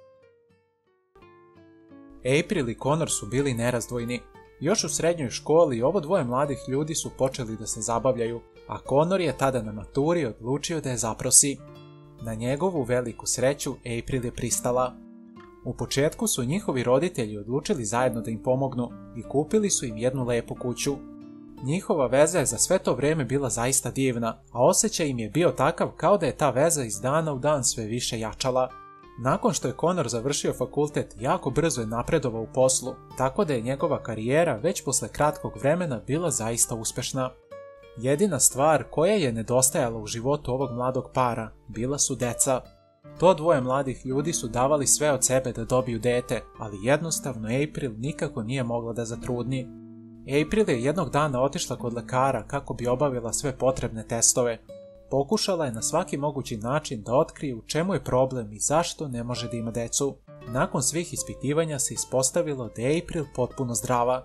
April i Connor su bili nerazdvojni. Još u srednjoj školi ovo dvoje mladih ljudi su počeli da se zabavljaju, a Connor je tada na maturi odlučio da je zaprosi. Na njegovu veliku sreću April je pristala. U početku su njihovi roditelji odlučili zajedno da im pomognu i kupili su im jednu lepu kuću. Njihova veza je za sve to vrijeme bila zaista divna, a osjećaj im je bio takav kao da je ta veza iz dana u dan sve više jačala. Nakon što je Connor završio fakultet, jako brzo je napredovao u poslu, tako da je njegova karijera već posle kratkog vremena bila zaista uspešna. Jedina stvar koja je nedostajala u životu ovog mladog para bila su deca. To dvoje mladih ljudi su davali sve od sebe da dobiju dete, ali jednostavno April nikako nije mogla da zatrudni. April je jednog dana otišla kod lekara kako bi obavila sve potrebne testove. Pokušala je na svaki mogući način da otkrije u čemu je problem i zašto ne može da ima decu. Nakon svih ispitivanja se ispostavilo da je April potpuno zdrava.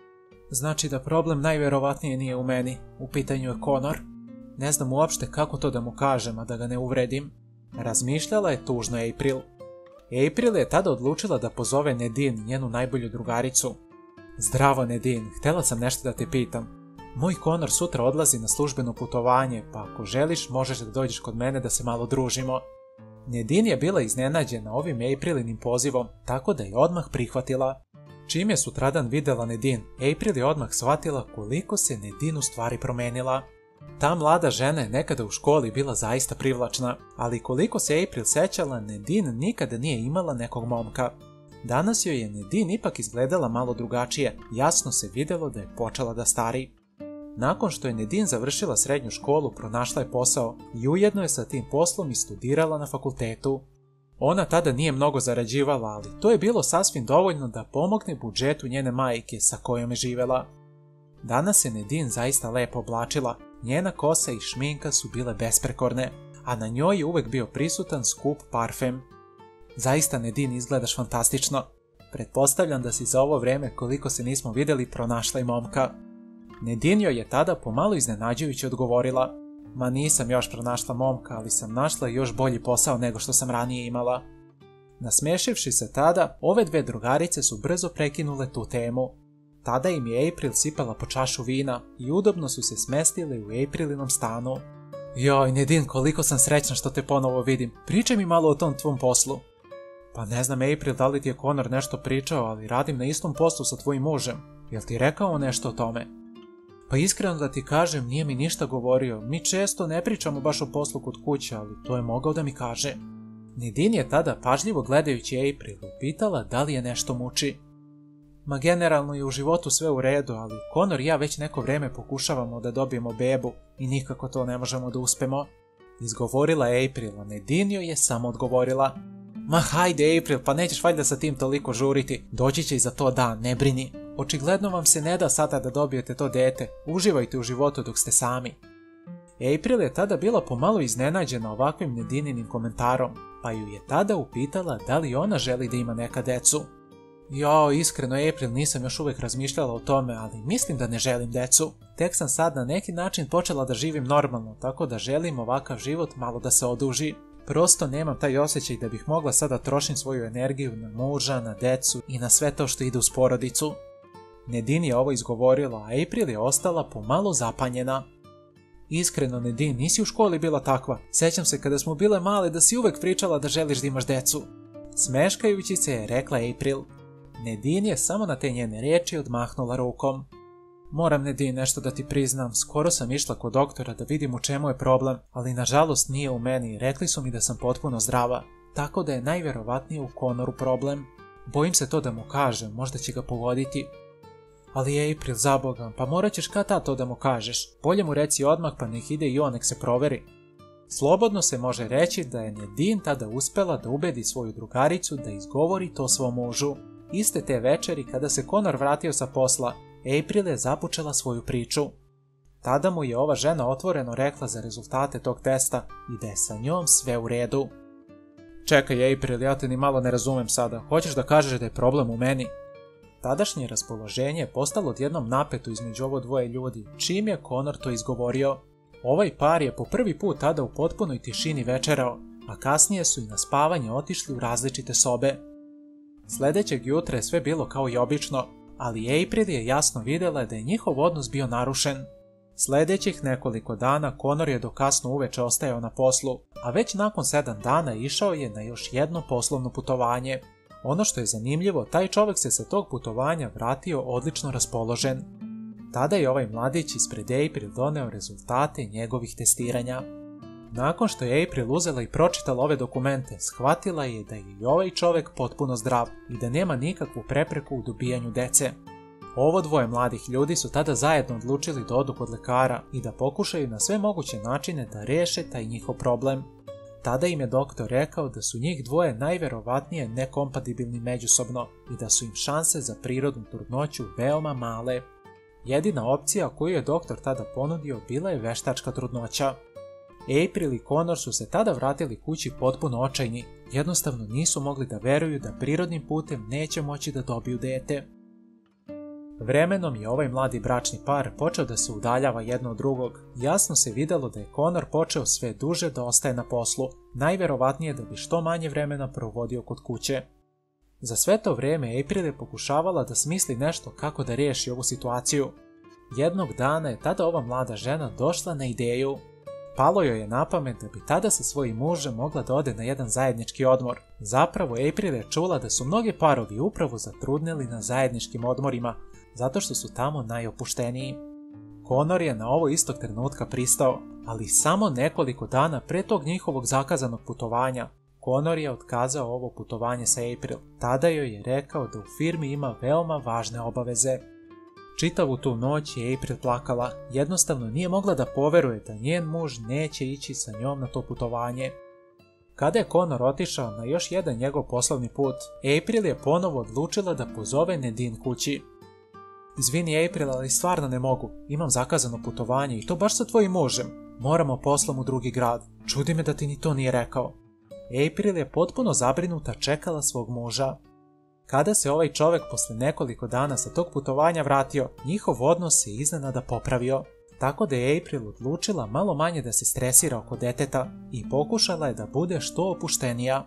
Znači da problem najverovatnije nije u meni, u pitanju je Connor. Ne znam uopšte kako to da mu kažem, a da ga ne uvredim. Razmišljala je tužno April. April je tada odlučila da pozove Nadine, njenu najbolju drugaricu. Zdravo Nadine, htjela sam nešto da te pitam. Moj Connor sutra odlazi na službeno putovanje, pa ako želiš možeš da dođeš kod mene da se malo družimo. Nadine je bila iznenađena ovim Aprilinim pozivom, tako da je odmah prihvatila. Čim je sutradan videla Nadine, April je odmah shvatila koliko se Nadine u stvari promenila. Ta mlada žena je nekada u školi bila zaista privlačna, ali koliko se April sećala, Nadine nikada nije imala nekog momka. Danas joj je Nadine ipak izgledala malo drugačije, jasno se vidjelo da je počela da stari. Nakon što je Nadine završila srednju školu, pronašla je posao i ujedno je sa tim poslom i studirala na fakultetu. Ona tada nije mnogo zarađivala, ali to je bilo sasvim dovoljno da pomogne budžetu njene majke sa kojom je živela. Danas se Nadine zaista lepo oblačila, njena kosa i šminka su bile besprekorne, a na njoj je uvek bio prisutan skup parfem. Zaista Nadine izgledaš fantastično. Pretpostavljam da si za ovo vrijeme koliko se nismo vidjeli pronašla i momka. Nadine joj je tada pomalo iznenađujuće odgovorila: Ma nisam još pronašla momka, ali sam našla još bolji posao nego što sam ranije imala. Nasmešivši se tada, ove dve drugarice su brzo prekinule tu temu. Tada im je April sipala po čašu vina i udobno su se smestile u Aprilinom stanu. Joj, Nadine, koliko sam srećna što te ponovo vidim. Pričaj mi malo o tom tvom poslu. Pa ne znam, April, da li ti je Connor nešto pričao, ali radim na istom poslu sa tvojim mužem. Jel ti rekao nešto o tome? Pa iskreno da ti kažem, nije mi ništa govorio. Mi često ne pričamo baš o poslu kod kuće, ali to je mogao da mi kaže. Nadine je tada, pažljivo gledajući April, upitala da li je nešto muči. Ma generalno je u životu sve u redu, ali Connor i ja već neko vrijeme pokušavamo da dobijemo bebu i nikako to ne možemo da uspemo. Izgovorila April, a Nadine joj je samo odgovorila: Ma hajde April, pa nećeš valjda sa tim toliko žuriti, doći će i za to dan, ne brini. Očigledno vam se ne da sada da dobijete to dete, uživajte u životu dok ste sami. April je tada bila pomalo iznenađena ovakvim Nadininim komentarom, pa ju je tada upitala da li ona želi da ima neka decu. Jo, iskreno April, nisam još uvijek razmišljala o tome, ali mislim da ne želim decu. Tek sam sad na neki način počela da živim normalno, tako da želim ovakav život malo da se oduži. Prosto nemam taj osjećaj da bih mogla sada trošim svoju energiju na muža, na decu i na sve to što ide uz porodicu. Nadine je ovo izgovorila, a April je ostala pomalo zapanjena. Iskreno, Nadine, nisi u školi bila takva. Sjećam se kada smo bile male da si uvek pričala da želiš da imaš decu. Smeškajući se je rekla April. Nadine je samo na te njene riječi odmahnula rukom. Moram, Nadine, nešto da ti priznam, skoro sam išla kod doktora da vidim u čemu je problem, ali nažalost nije u meni, rekli su mi da sam potpuno zdrava, tako da je najvjerovatnije u Connoru problem. Bojim se to da mu kažem, možda će ga pogoditi. Ali April, za Boga, pa morat ćeš kad tad to da mu kažeš, bolje mu reci odmah pa nek ide i on nek se proveri. Slobodno se može reći da je Nadine tada uspela da ubedi svoju drugaricu da izgovori to svom mužu. Iste te večeri kada se Connor vratio sa posla, April je započela svoju priču. Tada mu je ova žena otvoreno rekla za rezultate tog testa i da je sa njom sve u redu. Čekaj April, ja te ni malo ne razumem sada, hoćeš da kažeš da je problem u meni? Tadašnje raspoloženje je postalo odjednom napeto između ovo dvoje ljudi, čim je Connor to izgovorio. Ovaj par je po prvi put tada u potpunoj tišini večerao, a kasnije su i na spavanje otišli u različite sobe. Sljedećeg jutra je sve bilo kao i obično, ali April je jasno vidjela da je njihov odnos bio narušen. Sljedećih nekoliko dana Connor je do kasno uveče ostajao na poslu, a već nakon sedam dana išao je na još jedno poslovno putovanje. Ono što je zanimljivo, taj čovjek se sa tog putovanja vratio odlično raspoložen. Tada je ovaj mladić ispred April doneo rezultate njegovih testiranja. Nakon što je April uzela i pročitala ove dokumente, shvatila je da je i ovaj čovjek potpuno zdrav i da nema nikakvu prepreku u dobijanju dece. Ovo dvoje mladih ljudi su tada zajedno odlučili da odu kod lekara i da pokušaju na sve moguće načine da riješe taj njihov problem. Tada im je doktor rekao da su njih dvoje najverovatnije nekompatibilni međusobno i da su im šanse za prirodnu trudnoću veoma male. Jedina opcija koju je doktor tada ponudio bila je veštačka trudnoća. April i Connor su se tada vratili kući potpuno očajni, jednostavno nisu mogli da veruju da prirodnim putem neće moći da dobiju dete. Vremenom je ovaj mladi bračni par počeo da se udaljava jedno od drugog. Jasno se vidjelo da je Connor počeo sve duže da ostaje na poslu, najverovatnije da bi što manje vremena provodio kod kuće. Za sve to vrijeme April je pokušavala da smisli nešto kako da riješi ovu situaciju. Jednog dana je tada ova mlada žena došla na ideju. Palo joj je na pamet da bi tada sa svojim mužem mogla da ode na jedan zajednički odmor. Zapravo April je čula da su mnogi parovi upravo zatrudnili na zajedničkim odmorima, zato što su tamo najopušteniji. Connor je na ovo istog trenutka pristao, ali samo nekoliko dana pre tog njihovog zakazanog putovanja. Connor je otkazao ovo putovanje sa April. Tada joj je rekao da u firmi ima veoma važne obaveze. Čitavu tu noć je April plakala, jednostavno nije mogla da poveruje da njen muž neće ići sa njom na to putovanje. Kada je Connor otišao na još jedan njegov poslovni put, April je ponovo odlučila da pozove Nadine kući. Izvini April, ali stvarno ne mogu, imam zakazano putovanje i to baš sa tvojim mužem. Moramo poslom u drugi grad, čudi me da ti ni to nije rekao. April je potpuno zabrinuta čekala svog muža. Kada se ovaj čovjek posle nekoliko dana sa tog putovanja vratio, njihov odnos se iznenada popravio, tako da je April odlučila malo manje da se stresira oko deteta i pokušala je da bude što opuštenija.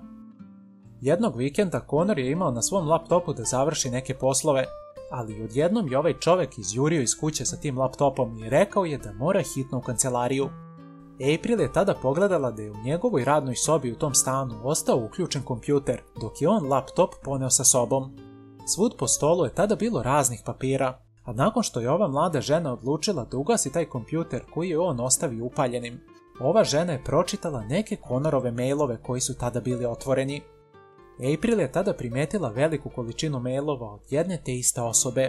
Jednog vikenda Connor je imao na svom laptopu da završi neke poslove, ali odjednom je ovaj čovjek izjurio iz kuće sa tim laptopom i rekao je da mora hitno u kancelariju. April je tada pogledala da je u njegovoj radnoj sobi u tom stanu ostao uključen kompjuter, dok je on laptop poneo sa sobom. Svud po stolu je tada bilo raznih papira, a nakon što je ova mlada žena odlučila da ugasi taj kompjuter koji je on ostavio upaljenim, ova žena je pročitala neke Connorove mailove koji su tada bili otvoreni. April je tada primetila veliku količinu mailova od jedne te iste osobe.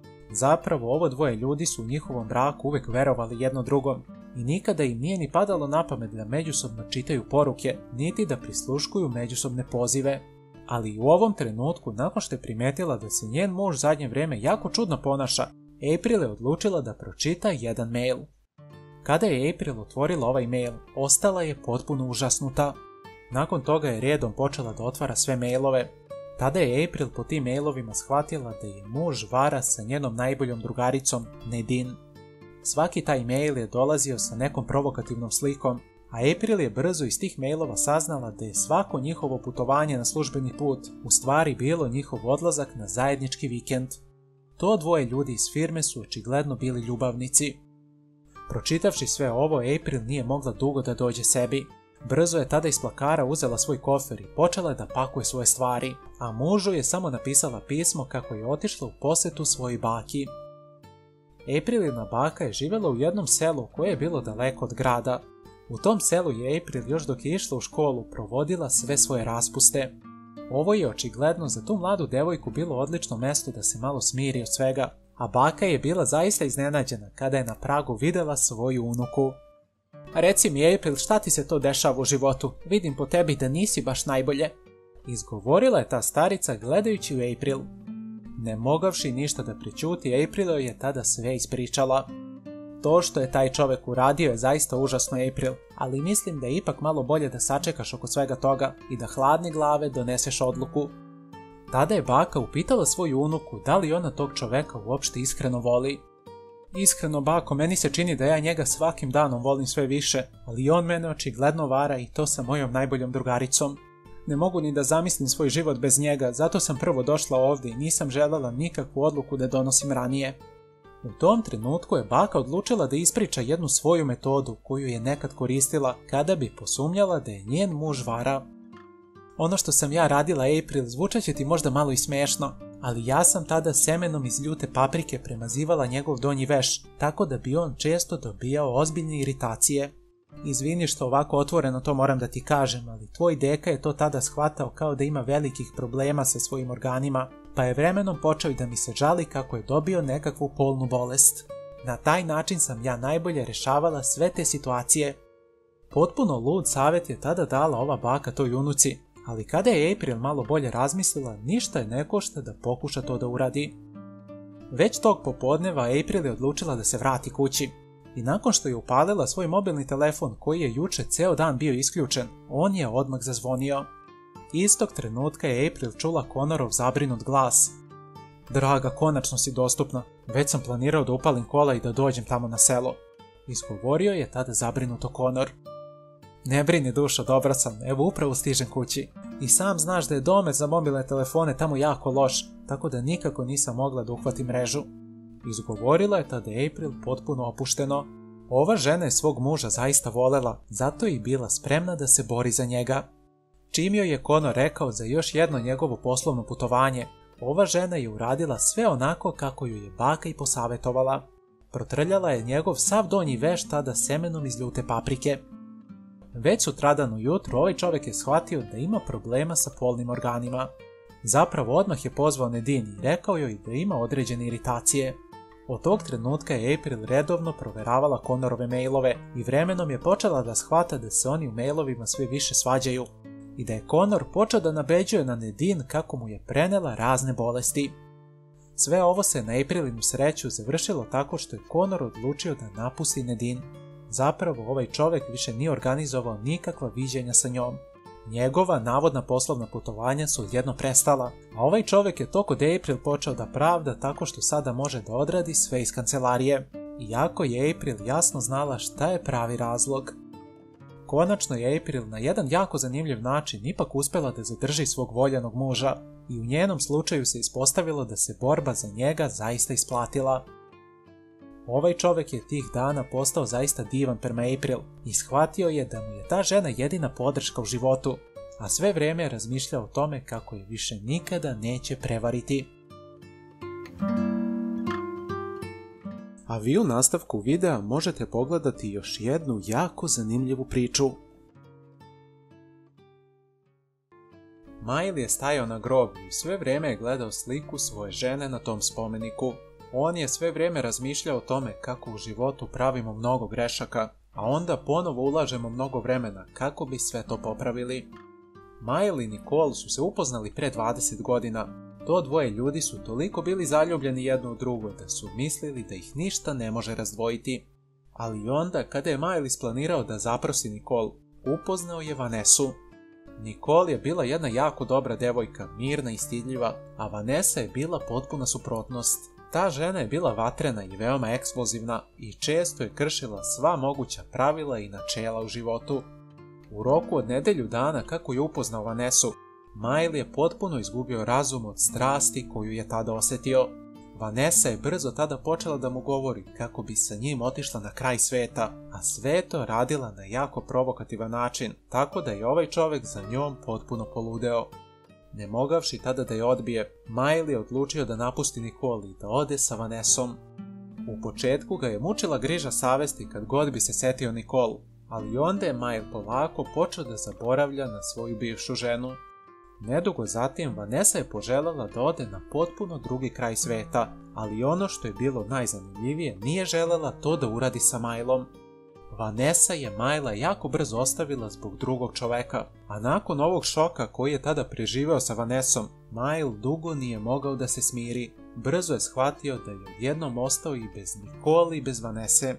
Zapravo ovo dvoje ljudi su u njihovom braku uvek verovali jedno drugom i nikada im nije ni padalo na pamet da međusobno čitaju poruke, niti da prisluškuju međusobne pozive. Ali u ovom trenutku, nakon što je primetila da se njen muž zadnje vrijeme jako čudno ponaša, April je odlučila da pročita jedan mail. Kada je April otvorila ovaj mail, ostala je potpuno užasnuta. Nakon toga je redom počela da otvara sve mailove. Tada je April po tim mailovima shvatila da je muž vara sa njenom najboljom drugaricom Nadine. Svaki taj mail je dolazio sa nekom provokativnom slikom, a April je brzo iz tih mailova saznala da je svako njihovo putovanje na službeni put u stvari bilo njihov odlazak na zajednički vikend. To dvoje ljudi iz firme su očigledno bili ljubavnici. Pročitavši sve ovo, April nije mogla dugo da dođe sebi. Brzo je tada iz plakara uzela svoj kofer i počela je da pakuje svoje stvari, a mužu je samo napisala pismo kako je otišla u posetu svojoj baki. Aprilina baka je živjela u jednom selu koje je bilo daleko od grada. U tom selu je April još dok je išla u školu provodila sve svoje raspuste. Ovo je očigledno za tu mladu devojku bilo odlično mesto da se malo smiri od svega, a baka je bila zaista iznenađena kada je na pragu videla svoju unuku. Reci mi, April, šta ti se to dešava u životu? Vidim po tebi da nisi baš najbolje. Izgovorila je ta starica gledajući u April. Ne mogavši ništa da prećuti, April je tada sve ispričala. To što je taj čovek uradio je zaista užasno, April, ali mislim da je ipak malo bolje da sačekaš oko svega toga i da hladne glave doneseš odluku. Tada je baka upitala svoju unuku da li ona tog čoveka uopšte iskreno voli. Iskreno, bako, meni se čini da ja njega svakim danom volim sve više, ali on mene očigledno vara i to sa mojom najboljom drugaricom. Ne mogu ni da zamislim svoj život bez njega, zato sam prvo došla ovdje i nisam željela nikakvu odluku da donosim ranije. U tom trenutku je baka odlučila da ispriča jednu svoju metodu koju je nekad koristila kada bi posumnjala da je njen muž vara. Ono što sam ja radila, April, zvučat će ti možda malo i smešno, ali ja sam tada semenom iz ljute paprike premazivala njegov donji veš, tako da bi on često dobijao ozbiljne iritacije. Izvini što ovako otvoreno to moram da ti kažem, ali tvoj deka je to tada shvatao kao da ima velikih problema sa svojim organima, pa je vremenom počeo i da mi se žali kako je dobio nekakvu polnu bolest. Na taj način sam ja najbolje rešavala sve te situacije. Potpuno lud savjet je tada dala ova baka toj unuci, ali kada je April malo bolje razmislila, ništa je ne košta da pokuša to da uradi. Već tog popodneva April je odlučila da se vrati kući. I nakon što je upalila svoj mobilni telefon koji je juče ceo dan bio isključen, on je odmah zazvonio. Istog trenutka je April čula Connorov zabrinut glas. Draga, konačno si dostupna. Već sam planirao da upalim kola i da dođem tamo na selo. Izgovorio je tada zabrinuto Connor. Ne brini, dušo, dobra sam, evo upravo stižem kući. I sam znaš da je domet za mobilne telefone tamo jako loš, tako da nikako nisam mogla da uhvatim mrežu. Izgovorila je tada April potpuno opušteno. Ova žena je svog muža zaista volela, zato je i bila spremna da se bori za njega. Čim joj je Connor rekao za još jedno njegovo poslovno putovanje, ova žena je uradila sve onako kako ju je baka i posavetovala. Protrljala je njegov sav donji veš tada semenom iz ljute paprike. Već sutradan ujutro ovaj čovjek je shvatio da ima problema sa polnim organima. Zapravo odmah je pozvao Nadine i rekao joj da ima određene iritacije. Od tog trenutka je April redovno proveravala Connorove mailove i vremenom je počela da shvata da se oni u mailovima sve više svađaju i da je Connor počeo da nabeđuje na Nadine kako mu je prenela razne bolesti. Sve ovo se na Aprilinu sreću završilo tako što je Connor odlučio da napusti Nadine. Zapravo ovaj čovjek više nije organizovao nikakva viđenja sa njom. Njegova navodna poslovna putovanja su odjedno prestala, a ovaj čovjek je to kod April počeo da pravda tako što sada može da odradi sve iz kancelarije, iako je April jasno znala šta je pravi razlog. Konačno je April na jedan jako zanimljiv način ipak uspjela da zadrži svog voljenog muža i u njenom slučaju se ispostavilo da se borba za njega zaista isplatila. Ovaj čovjek je tih dana postao zaista divan prema April i shvatio je da mu je ta žena jedina podrška u životu, a sve vrijeme je razmišljao o tome kako je više nikada neće prevariti. A vi u nastavku videa možete pogledati još jednu jako zanimljivu priču. Miley je stajao na groblju i sve vrijeme je gledao sliku svoje žene na tom spomeniku. On je sve vrijeme razmišljao o tome kako u životu pravimo mnogo grešaka, a onda ponovo ulažemo mnogo vremena kako bi sve to popravili. Miley i Nicole su se upoznali pre dvadeset godina. To dvoje ljudi su toliko bili zaljubljeni jedno u drugo da su mislili da ih ništa ne može razdvojiti. Ali onda kada je Miley isplanirao da zaprosi Nicole, upoznao je Vanessu. Nicole je bila jedna jako dobra devojka, mirna i stidljiva, a Vanessa je bila potpuna suprotnost. Ta žena je bila vatrena i veoma eksplozivna i često je kršila sva moguća pravila i načela u životu. U roku od nedelju dana kako je upoznao Vanessu, Mile je potpuno izgubio razum od strasti koju je tada osjetio. Vanessa je brzo tada počela da mu govori kako bi sa njim otišla na kraj sveta, a sve to radila na jako provokativan način, tako da je ovaj čovjek za njom potpuno poludeo. Ne mogavši tada da je odbije, Mile je odlučio da napusti Nicole i da ode sa Vanessom. U početku ga je mučila griža savesti kad god bi se setio Nicole, ali onda je Mile polako počeo da zaboravlja na svoju bivšu ženu. Nedugo zatim Vanessa je poželjela da ode na potpuno drugi kraj sveta, ali ono što je bilo najzanimljivije nije želela to da uradi sa Milom. Vanessa je Milea jako brzo ostavila zbog drugog čoveka, a nakon ovog šoka koji je tada preživeo sa Vanessom, Mile dugo nije mogao da se smiri. Brzo je shvatio da je odjednom ostao i bez Nicole i bez Vanesse.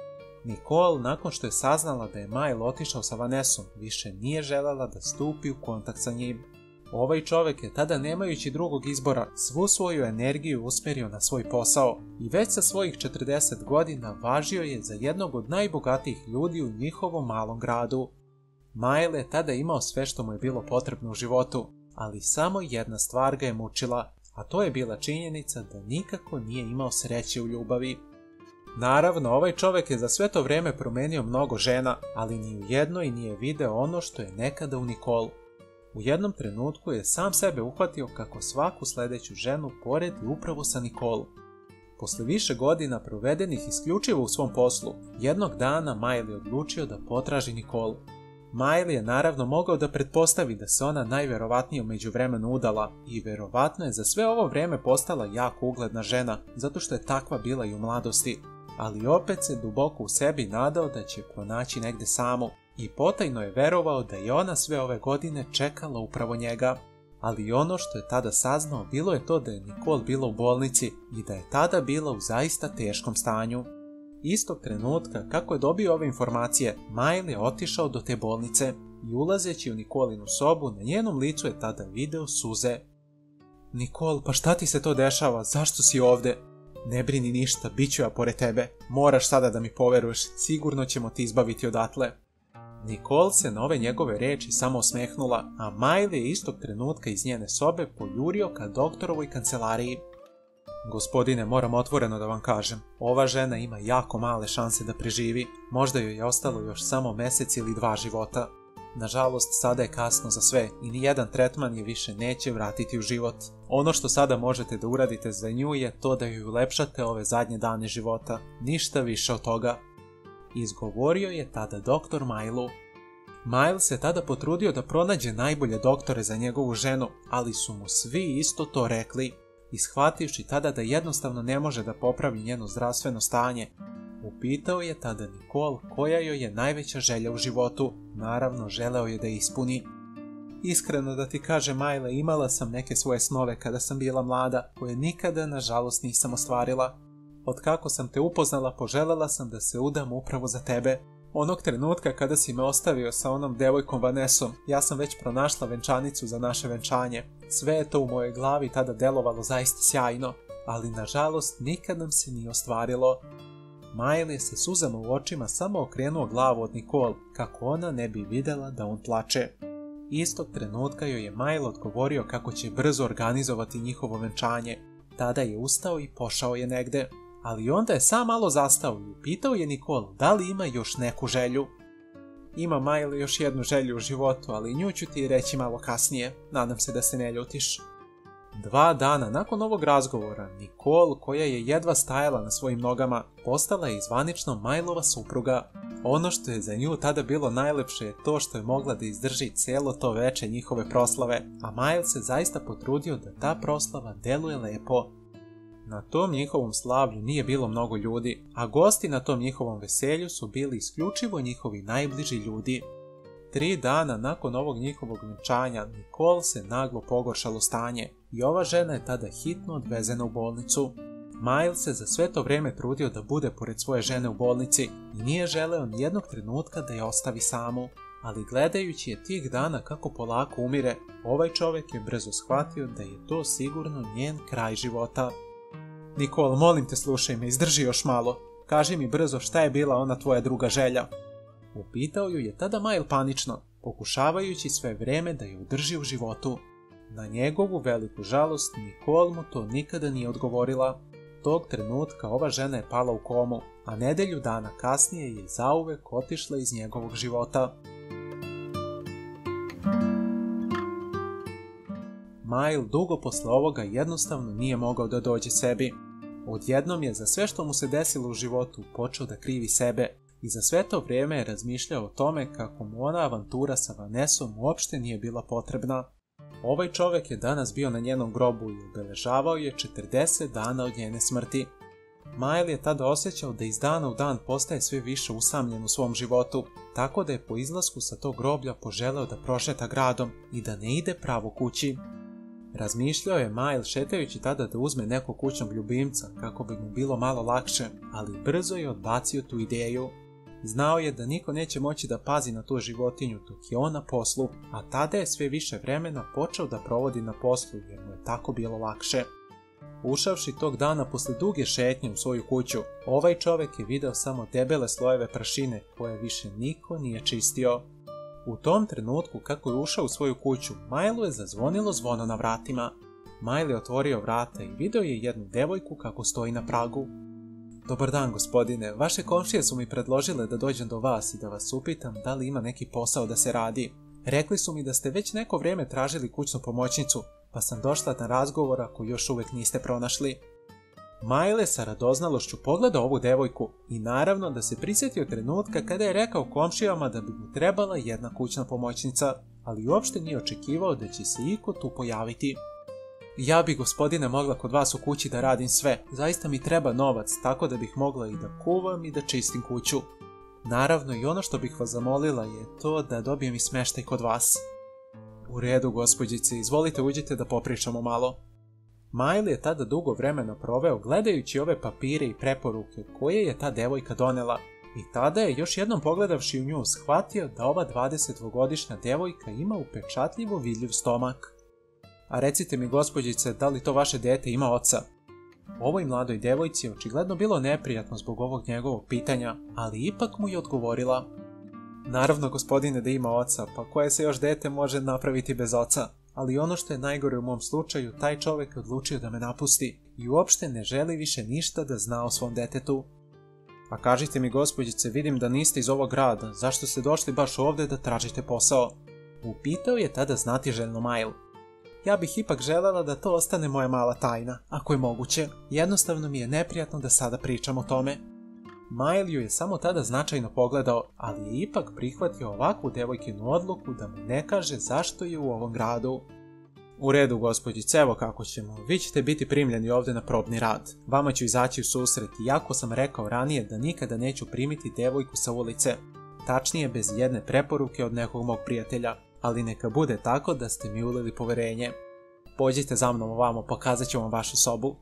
Nicole, nakon što je saznala da je Mile otišao sa Vanessom, više nije želela da stupi u kontakt sa njim. Ovaj čovjek je tada, nemajući drugog izbora, svu svoju energiju usmjerio na svoj posao i već sa svojih četrdeset godina važio je za jednog od najbogatijih ljudi u njihovom malom gradu. Mile je tada imao sve što mu je bilo potrebno u životu, ali samo jedna stvar ga je mučila, a to je bila činjenica da nikako nije imao sreće u ljubavi. Naravno, ovaj čovjek je za sve to vrijeme promenio mnogo žena, ali ni u jednoj nije video ono što je nekada u Nicole. U jednom trenutku je sam sebe uhvatio kako svaku sljedeću ženu poredi upravo sa Nicole. Posle više godina provedenih isključivo u svom poslu, jednog dana Mile je odlučio da potraži Nicole. Mile je naravno mogao da pretpostavi da se ona najverovatnije u međuvremenu udala i verovatno je za sve ovo vrijeme postala jako ugledna žena, zato što je takva bila i u mladosti. Ali opet se duboko u sebi nadao da će pronaći negde samu i potajno je verovao da je ona sve ove godine čekala upravo njega. Ali ono što je tada saznao bilo je to da je Nicole bila u bolnici i da je tada bila u zaista teškom stanju. Istog trenutka kako je dobio ove informacije, Mile je otišao do te bolnice i ulazeći u Nicolinu sobu, na njenom licu je tada video suze. Nicole, pa šta ti se to dešava? Zašto si ovde? Ne brini ništa, bit ću ja pored tebe. Moraš sada da mi poveruješ, sigurno ćemo ti izbaviti odatle. Nicole se na ove njegove reči samo osmehnula, a Mile je istog trenutka iz njene sobe poljurio ka doktorovoj kancelariji. Gospodine, moram otvoreno da vam kažem, ova žena ima jako male šanse da preživi, možda joj je ostalo još samo mjesec ili dva života. Nažalost, sada je kasno za sve i nijedan tretman je više neće vratiti u život. Ono što sada možete da uradite za nju je to da joj ulepšate ove zadnje dane života, ništa više od toga. Izgovorio je tada doktor Mileu. Mile se tada potrudio da pronađe najbolje doktore za njegovu ženu, ali su mu svi isto to rekli. Ishvativši tada da jednostavno ne može da popravi njeno zdravstveno stanje, upitao je tada Nicole koja joj je najveća želja u životu, naravno želeo je da je ispuni. Iskreno da ti kažem, Mile, imala sam neke svoje snove kada sam bila mlada, koje nikada nažalost nisam ostvarila. Od kako sam te upoznala, poželjela sam da se udam upravo za tebe. Onog trenutka kada si me ostavio sa onom devojkom Vanessom, ja sam već pronašla venčanicu za naše venčanje. Sve je to u mojoj glavi tada delovalo zaista sjajno, ali nažalost nikad nam se nije ostvarilo. Mile je sa suzama u očima samo okrenuo glavu od Nicole, kako ona ne bi videla da on plače. Istog trenutka joj je Mile odgovorio kako će brzo organizovati njihovo venčanje. Tada je ustao i pošao je negde. Ali onda je sam malo zastao i upitao je Nicole da li ima još neku želju. Ima Mile još jednu želju u životu, ali nju ću ti reći malo kasnije, nadam se da se ne ljutiš. Dva dana nakon ovog razgovora, Nicole, koja je jedva stajala na svojim nogama, postala je zvanično Milova supruga. Ono što je za nju tada bilo najlepše je to što je mogla da izdrži celo to veče njihove proslave, a Mile se zaista potrudio da ta proslava deluje lepo. Na tom njihovom slavlju nije bilo mnogo ljudi, a gosti na tom njihovom veselju su bili isključivo njihovi najbliži ljudi. Tri dana nakon ovog njihovog venčanja, Nicole se naglo pogoršalo stanje i ova žena je tada hitno odvezena u bolnicu. Mile se za sve to vrijeme trudio da bude pored svoje žene u bolnici i nije želeo nijednog trenutka da je ostavi samu. ali gledajući je tih dana kako polako umire, ovaj čovjek je brzo shvatio da je to sigurno njen kraj života. Nicole, molim te, slušaj me, izdrži još malo. Kaži mi brzo šta je bila ona tvoja druga želja. Upitao ju je tada Mile panično, pokušavajući sve vrijeme da je udrži u životu. Na njegovu veliku žalost Nicole mu to nikada nije odgovorila. Tog trenutka ova žena je pala u komu, a nedelju dana kasnije je zauvek otišla iz njegovog života. Mile dugo posle ovoga jednostavno nije mogao da dođe sebi. Odjednom je za sve što mu se desilo u životu počeo da krivi sebe i za sve to vrijeme je razmišljao o tome kako mu ona avantura sa Vanessom uopšte nije bila potrebna. Ovaj čovjek je danas bio na njenom grobu i obeležavao je četrdeset dana od njene smrti. Mile je tada osjećao da iz dana u dan postaje sve više usamljen u svom životu, tako da je po izlasku sa tog groblja poželeo da prošeta gradom i da ne ide pravo kući. Razmišljao je Mile šetajući tada da uzme nekog kućnog ljubimca kako bi mu bilo malo lakše, ali brzo je odbacio tu ideju. Znao je da niko neće moći da pazi na tu životinju dok je on na poslu, a tada je sve više vremena počeo da provodi na poslu jer mu je tako bilo lakše. Ušavši tog dana posle duge šetnje u svoju kuću, ovaj čovjek je video samo debele slojeve prašine koje više niko nije čistio. U tom trenutku kako je ušao u svoju kuću, Mileu je zazvonilo zvono na vratima. Mile je otvorio vrata i video je jednu devojku kako stoji na pragu. Dobar dan, gospodine, vaše komšije su mi predložile da dođem do vas i da vas upitam da li ima neki posao da se radi. Rekli su mi da ste već neko vrijeme tražili kućnu pomoćnicu, pa sam došla na razgovor ako još uvijek niste pronašli. Mile sa radoznalošću pogledao ovu devojku i naravno da se prisjetio trenutka kada je rekao komšijama da bi mu trebala jedna kućna pomoćnica, ali uopšte nije očekivao da će se iko tu pojaviti. Ja bi, gospodine, mogla kod vas u kući da radim sve. Zaista mi treba novac, tako da bih mogla i da kuvam i da čistim kuću. Naravno, i ono što bih vas zamolila je to da dobijem i smeštaj kod vas. U redu, gospođice, izvolite, uđite da popričamo malo. Mile je tada dugo vremena proveo gledajući ove papire i preporuke koje je ta devojka donela. I tada je još jednom pogledavši u nju shvatio da ova dvadesetdvogodišnja devojka ima upečatljivo vidljiv stomak. A recite mi, gospođice, da li to vaše dete ima oca? Ovoj mladoj devojci je očigledno bilo neprijatno zbog ovog njegovog pitanja, ali ipak mu je odgovorila. Naravno, gospodine, da ima oca, pa koje se još dete može napraviti bez oca? Ali ono što je najgore u mom slučaju, taj čovjek je odlučio da me napusti i uopšte ne želi više ništa da zna o svom detetu. A kažite mi, gospođice, vidim da niste iz ovog grada, zašto ste došli baš ovdje da tražite posao? Upitao je tada znatiželjno Mile. Ja bih ipak želela da to ostane moja mala tajna, ako je moguće. Jednostavno mi je neprijatno da sada pričam o tome. Mile ju je samo tada značajno pogledao, ali je ipak prihvatio ovakvu devojkinu odluku da mu ne kaže zašto je u ovom gradu. U redu, gospođice, evo kako ćemo. Vi ćete biti primljeni ovdje na probni rad. Vama ću izaći u susret, iako sam rekao ranije da nikada neću primiti devojku sa ulice. Tačnije, bez jedne preporuke od nekog mog prijatelja. Ali neka bude tako da ste mi ulili poverenje. Pođite za mnom ovamo, pokazat ću vam vašu sobu.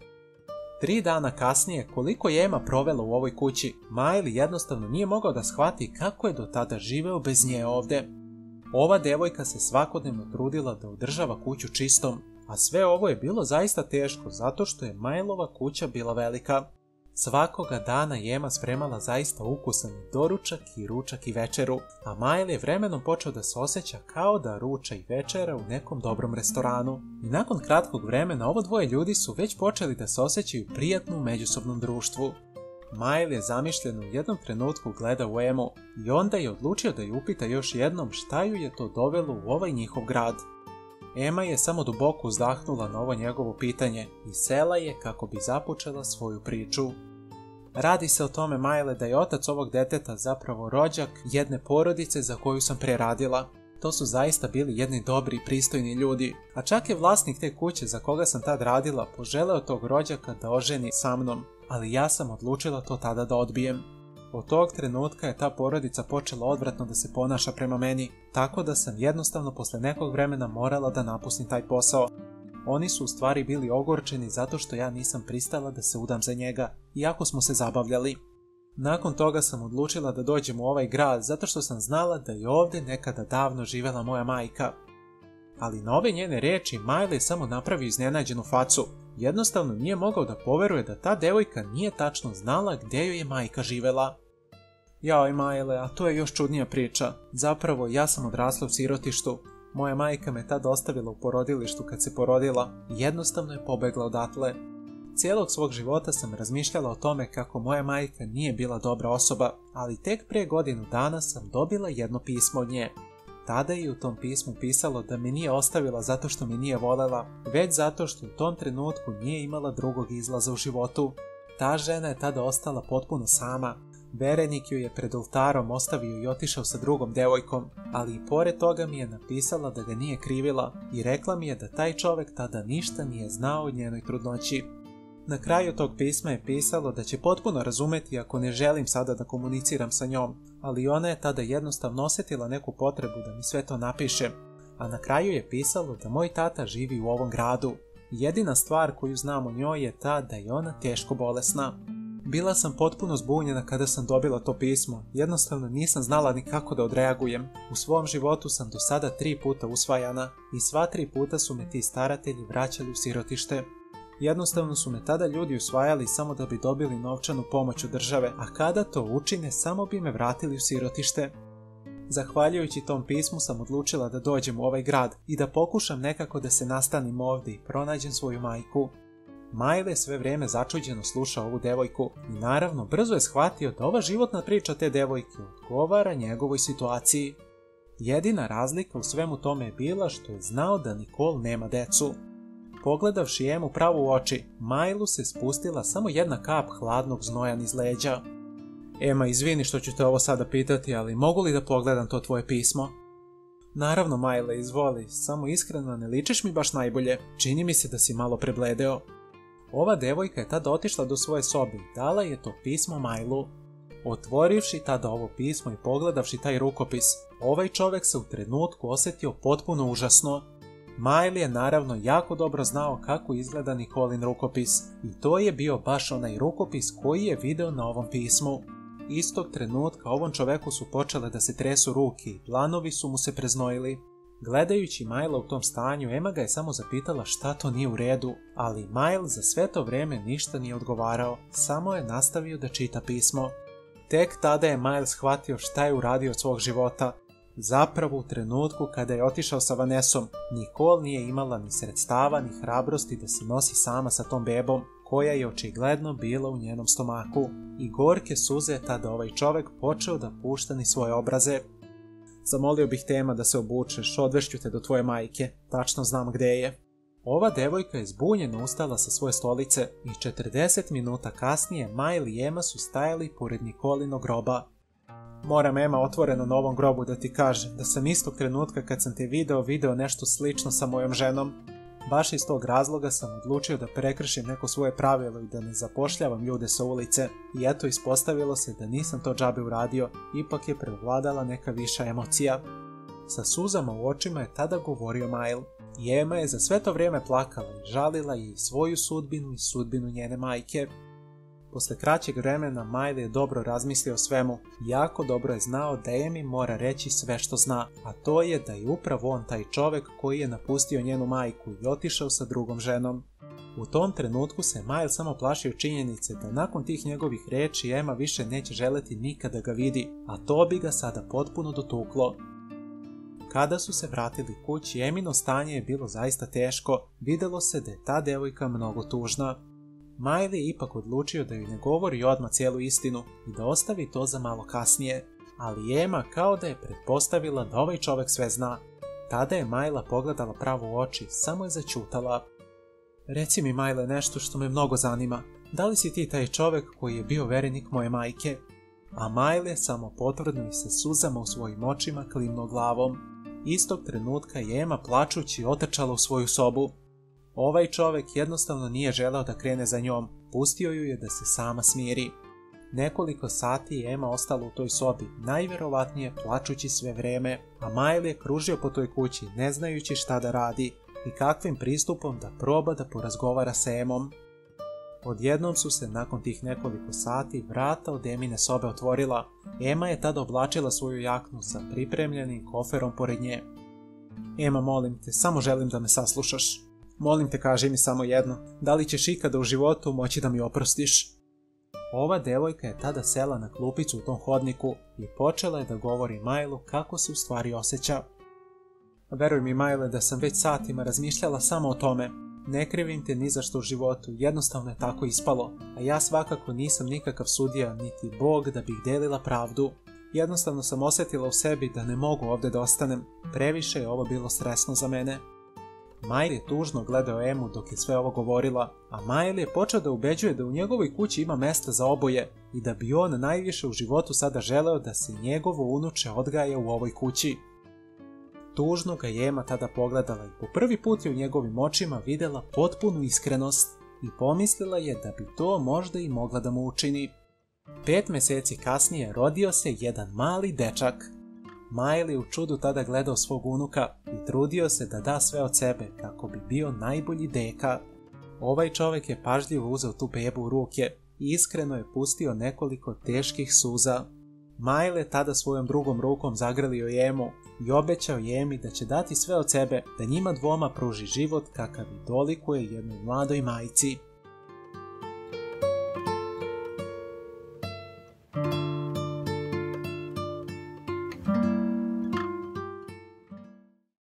Tri dana kasnije, koliko je Emma provela u ovoj kući, Mile jednostavno nije mogao da shvati kako je do tada živeo bez nje ovdje. Ova devojka se svakodnevno trudila da održava kuću čistom, a sve ovo je bilo zaista teško zato što je Milova kuća bila velika. Svakoga dana je Emma spremala zaista ukusan doručak i ručak i večeru, a Mile je vremenom počeo da se osjeća kao da ruča i večera u nekom dobrom restoranu. I nakon kratkog vremena ovo dvoje ljudi su već počeli da se osjećaju prijatno u međusobnom društvu. Mile je zamišljeno u jednom trenutku gledao u Emmu i onda je odlučio da ju upita još jednom šta ju je to dovelo u ovaj njihov grad. Emma je samo duboko uzdahnula na ovo njegovo pitanje i sela je kako bi započela svoju priču. Radi se o tome, Mile, da je otac ovog deteta zapravo rođak jedne porodice za koju sam pre radila. To su zaista bili jedni dobri i pristojni ljudi, a čak je vlasnik te kuće za koga sam tad radila poželeo tog rođaka da oženi sa mnom, ali ja sam odlučila to tada da odbijem. Od tog trenutka je ta porodica počela odvratno da se ponaša prema meni, tako da sam jednostavno posle nekog vremena morala da napustim taj posao. Oni su u stvari bili ogorčeni zato što ja nisam pristala da se udam za njega, iako smo se zabavljali. Nakon toga sam odlučila da dođem u ovaj grad zato što sam znala da je ovdje nekada davno živjela moja majka. Ali na ove njene riječi Miley je samo napravio iznenađenu facu. Jednostavno nije mogao da poveruje da ta devojka nije tačno znala gdje joj je majka živjela. Joj Miley, a to je još čudnija priča. Zapravo ja sam odrasla u sirotištu. Moja majka me tada ostavila u porodilištu kad se porodila i jednostavno je pobegla odatle. Cijelog svog života sam razmišljala o tome kako moja majka nije bila dobra osoba, ali tek prije godinu dana sam dobila jedno pismo od nje. Tada je u tom pismu pisalo da me nije ostavila zato što me nije voljela, već zato što u tom trenutku nije imala drugog izlaza u životu. Ta žena je tada ostala potpuno sama. Verenik ju je pred oltarom ostavio i otišao sa drugom devojkom, ali i pored toga mi je napisala da ga nije krivila i rekla mi je da taj čovjek tada ništa nije znao o njenoj trudnoći. Na kraju tog pisma je pisalo da će potpuno razumeti ako ne želim sada da komuniciram sa njom, ali ona je tada jednostavno osjetila neku potrebu da mi sve to napiše, a na kraju je pisalo da moj tata živi u ovom gradu. Jedina stvar koju znam o njoj je ta da je ona teško bolesna. Bila sam potpuno zbunjena kada sam dobila to pismo, jednostavno nisam znala ni kako da odreagujem. U svom životu sam do sada tri puta usvajana i sva tri puta su me ti staratelji vraćali u sirotište. Jednostavno su me tada ljudi usvajali samo da bi dobili novčanu pomoć od države, a kada to učine samo bi me vratili u sirotište. Zahvaljujući tom pismu sam odlučila da dođem u ovaj grad i da pokušam nekako da se nastanim ovdje i pronađem svoju majku. Miley sve vrijeme začuđeno slušao ovu devojku i naravno brzo je shvatio da ova životna priča te devojke odgovara njegovoj situaciji. Jedina razlika u svemu tome je bila što je znao da Nicole nema decu. Pogledavši Emu pravo u oči, Miley se spustila samo jedna kap hladnog znoja niz leđa. Ema, izvini što ću te ovo sada pitati, ali mogu li da pogledam to tvoje pismo? Naravno, Miley, izvoli, samo iskreno ne ličiš mi baš najbolje, čini mi se da si malo prebledeo. Ova devojka je tada otišla do svoje sobe i dala je to pismo Miley. Otvorivši tada ovo pismo i pogledavši taj rukopis, ovaj čovjek se u trenutku osjetio potpuno užasno. Miley je naravno jako dobro znao kako izgleda Nicolin rukopis i to je bio baš onaj rukopis koji je video na ovom pismu. Istog trenutka ovom čoveku su počele da se tresu ruke i dlanovi su mu se preznojili. Gledajući Miley u tom stanju, Ema ga je samo zapitala šta to nije u redu, ali Miley za sve to vrijeme ništa nije odgovarao, samo je nastavio da čita pismo. Tek tada je Miley shvatio šta je uradio od svog života. Zapravo u trenutku kada je otišao sa Vanessom, Nicole nije imala ni sredstava ni hrabrosti da se nosi sama sa tom bebom, koja je očigledno bila u njenom stomaku, i gorke suze je tada ovaj čovjek počeo da pušta ni svoje obraze. Zamolio bih te, Ema, da se obučeš, odvešću te do tvoje majke, tačno znam gdje je. Ova devojka je zbunjeno ustala sa svoje stolice i četrdeset minuta kasnije Miley i Ema su stajali pored Nicolinog groba. Moram, Ema, otvoreno na ovom grobu da ti kažem da sam istog trenutka kad sam te video video nešto slično sa mojom ženom. Baš iz tog razloga sam odlučio da prekršim neko svoje pravilo i da ne zapošljavam ljude sa ulice. I eto, ispostavilo se da nisam to džabe uradio, ipak je prevladala neka viša emocija. Sa suzama u očima je tada govorio Miley. I Ema je za sve to vrijeme plakala i žalila i svoju sudbinu i sudbinu njene majke. Posle kraćeg vremena Miley je dobro razmislio o svemu. Jako dobro je znao da Emi mora reći sve što zna, a to je da je upravo on taj čovjek koji je napustio njenu majku i otišao sa drugom ženom. U tom trenutku se Miley samo plašio činjenice da nakon tih njegovih riječi Ema više neće želeti nikada ga vidi, a to bi ga sada potpuno dotuklo. Kada su se vratili kući, Emino stanje je bilo zaista teško, vidjelo se da je ta devojka mnogo tužna. Miley je ipak odlučio da joj ne govori odmah cijelu istinu i da ostavi to za malo kasnije, ali Ema kao da je pretpostavila da ovaj čovjek sve zna. Tada je Miley pogledala pravo u oči, samo je začutala. Reci mi, Miley, nešto što me mnogo zanima. Da li si ti taj čovjek koji je bio verenik moje majke? A Miley je samo potvrdno i sa suzama u svojim očima klimnuo glavom. Istog trenutka je Ema plačući otrčala u svoju sobu. Ovaj čovjek jednostavno nije želeo da krene za njom, pustio ju je da se sama smiri. Nekoliko sati je Ema ostala u toj sobi, najvjerovatnije plačući sve vrijeme, a Miley je kružio po toj kući ne znajući šta da radi i kakvim pristupom da proba da porazgovara sa Emom. Odjednom su se, nakon tih nekoliko sati, vrata od Emine sobe otvorila. Ema je tada oblačila svoju jaknu sa pripremljenim koferom pored nje. Ema, molim te, samo želim da me saslušaš. Molim te, kaži mi samo jedno, da li ćeš ikada u životu moći da mi oprostiš? Ova devojka je tada sela na klupicu u tom hodniku i počela je da govori Majlu kako se u stvari osjeća. Veruj mi, Majle, da sam već satima razmišljala samo o tome. Ne krivim te ni za što u životu, jednostavno je tako ispalo, a ja svakako nisam nikakav sudija, niti Bog da bih delila pravdu. Jednostavno sam osjetila u sebi da ne mogu ovdje da ostanem, previše je ovo bilo stresno za mene. Majl je tužno gledao Emu dok je sve ovo govorila, a Majl je počeo da ubeđuje da u njegovoj kući ima mesta za oboje i da bi on najviše u životu sada želeo da se njegovo unuče odgaja u ovoj kući. Tužno ga je Ema tada pogledala i po prvi put je u njegovim očima vidjela potpunu iskrenost i pomislila je da bi to možda i mogla da mu učini. Pet mjeseci kasnije rodio se jedan mali dečak. Majl je u čudu tada gledao svog unuka i trudio se da da sve od sebe kako bi bio najbolji deka. Ovaj čovjek je pažljivo uzeo tu bebu u ruke i iskreno je pustio nekoliko teških suza. Majl je tada svojom drugom rukom zagrlio Emu i obećao Emi da će dati sve od sebe da njima dvoma pruži život kakav i dolikuje jednoj mladoj majci.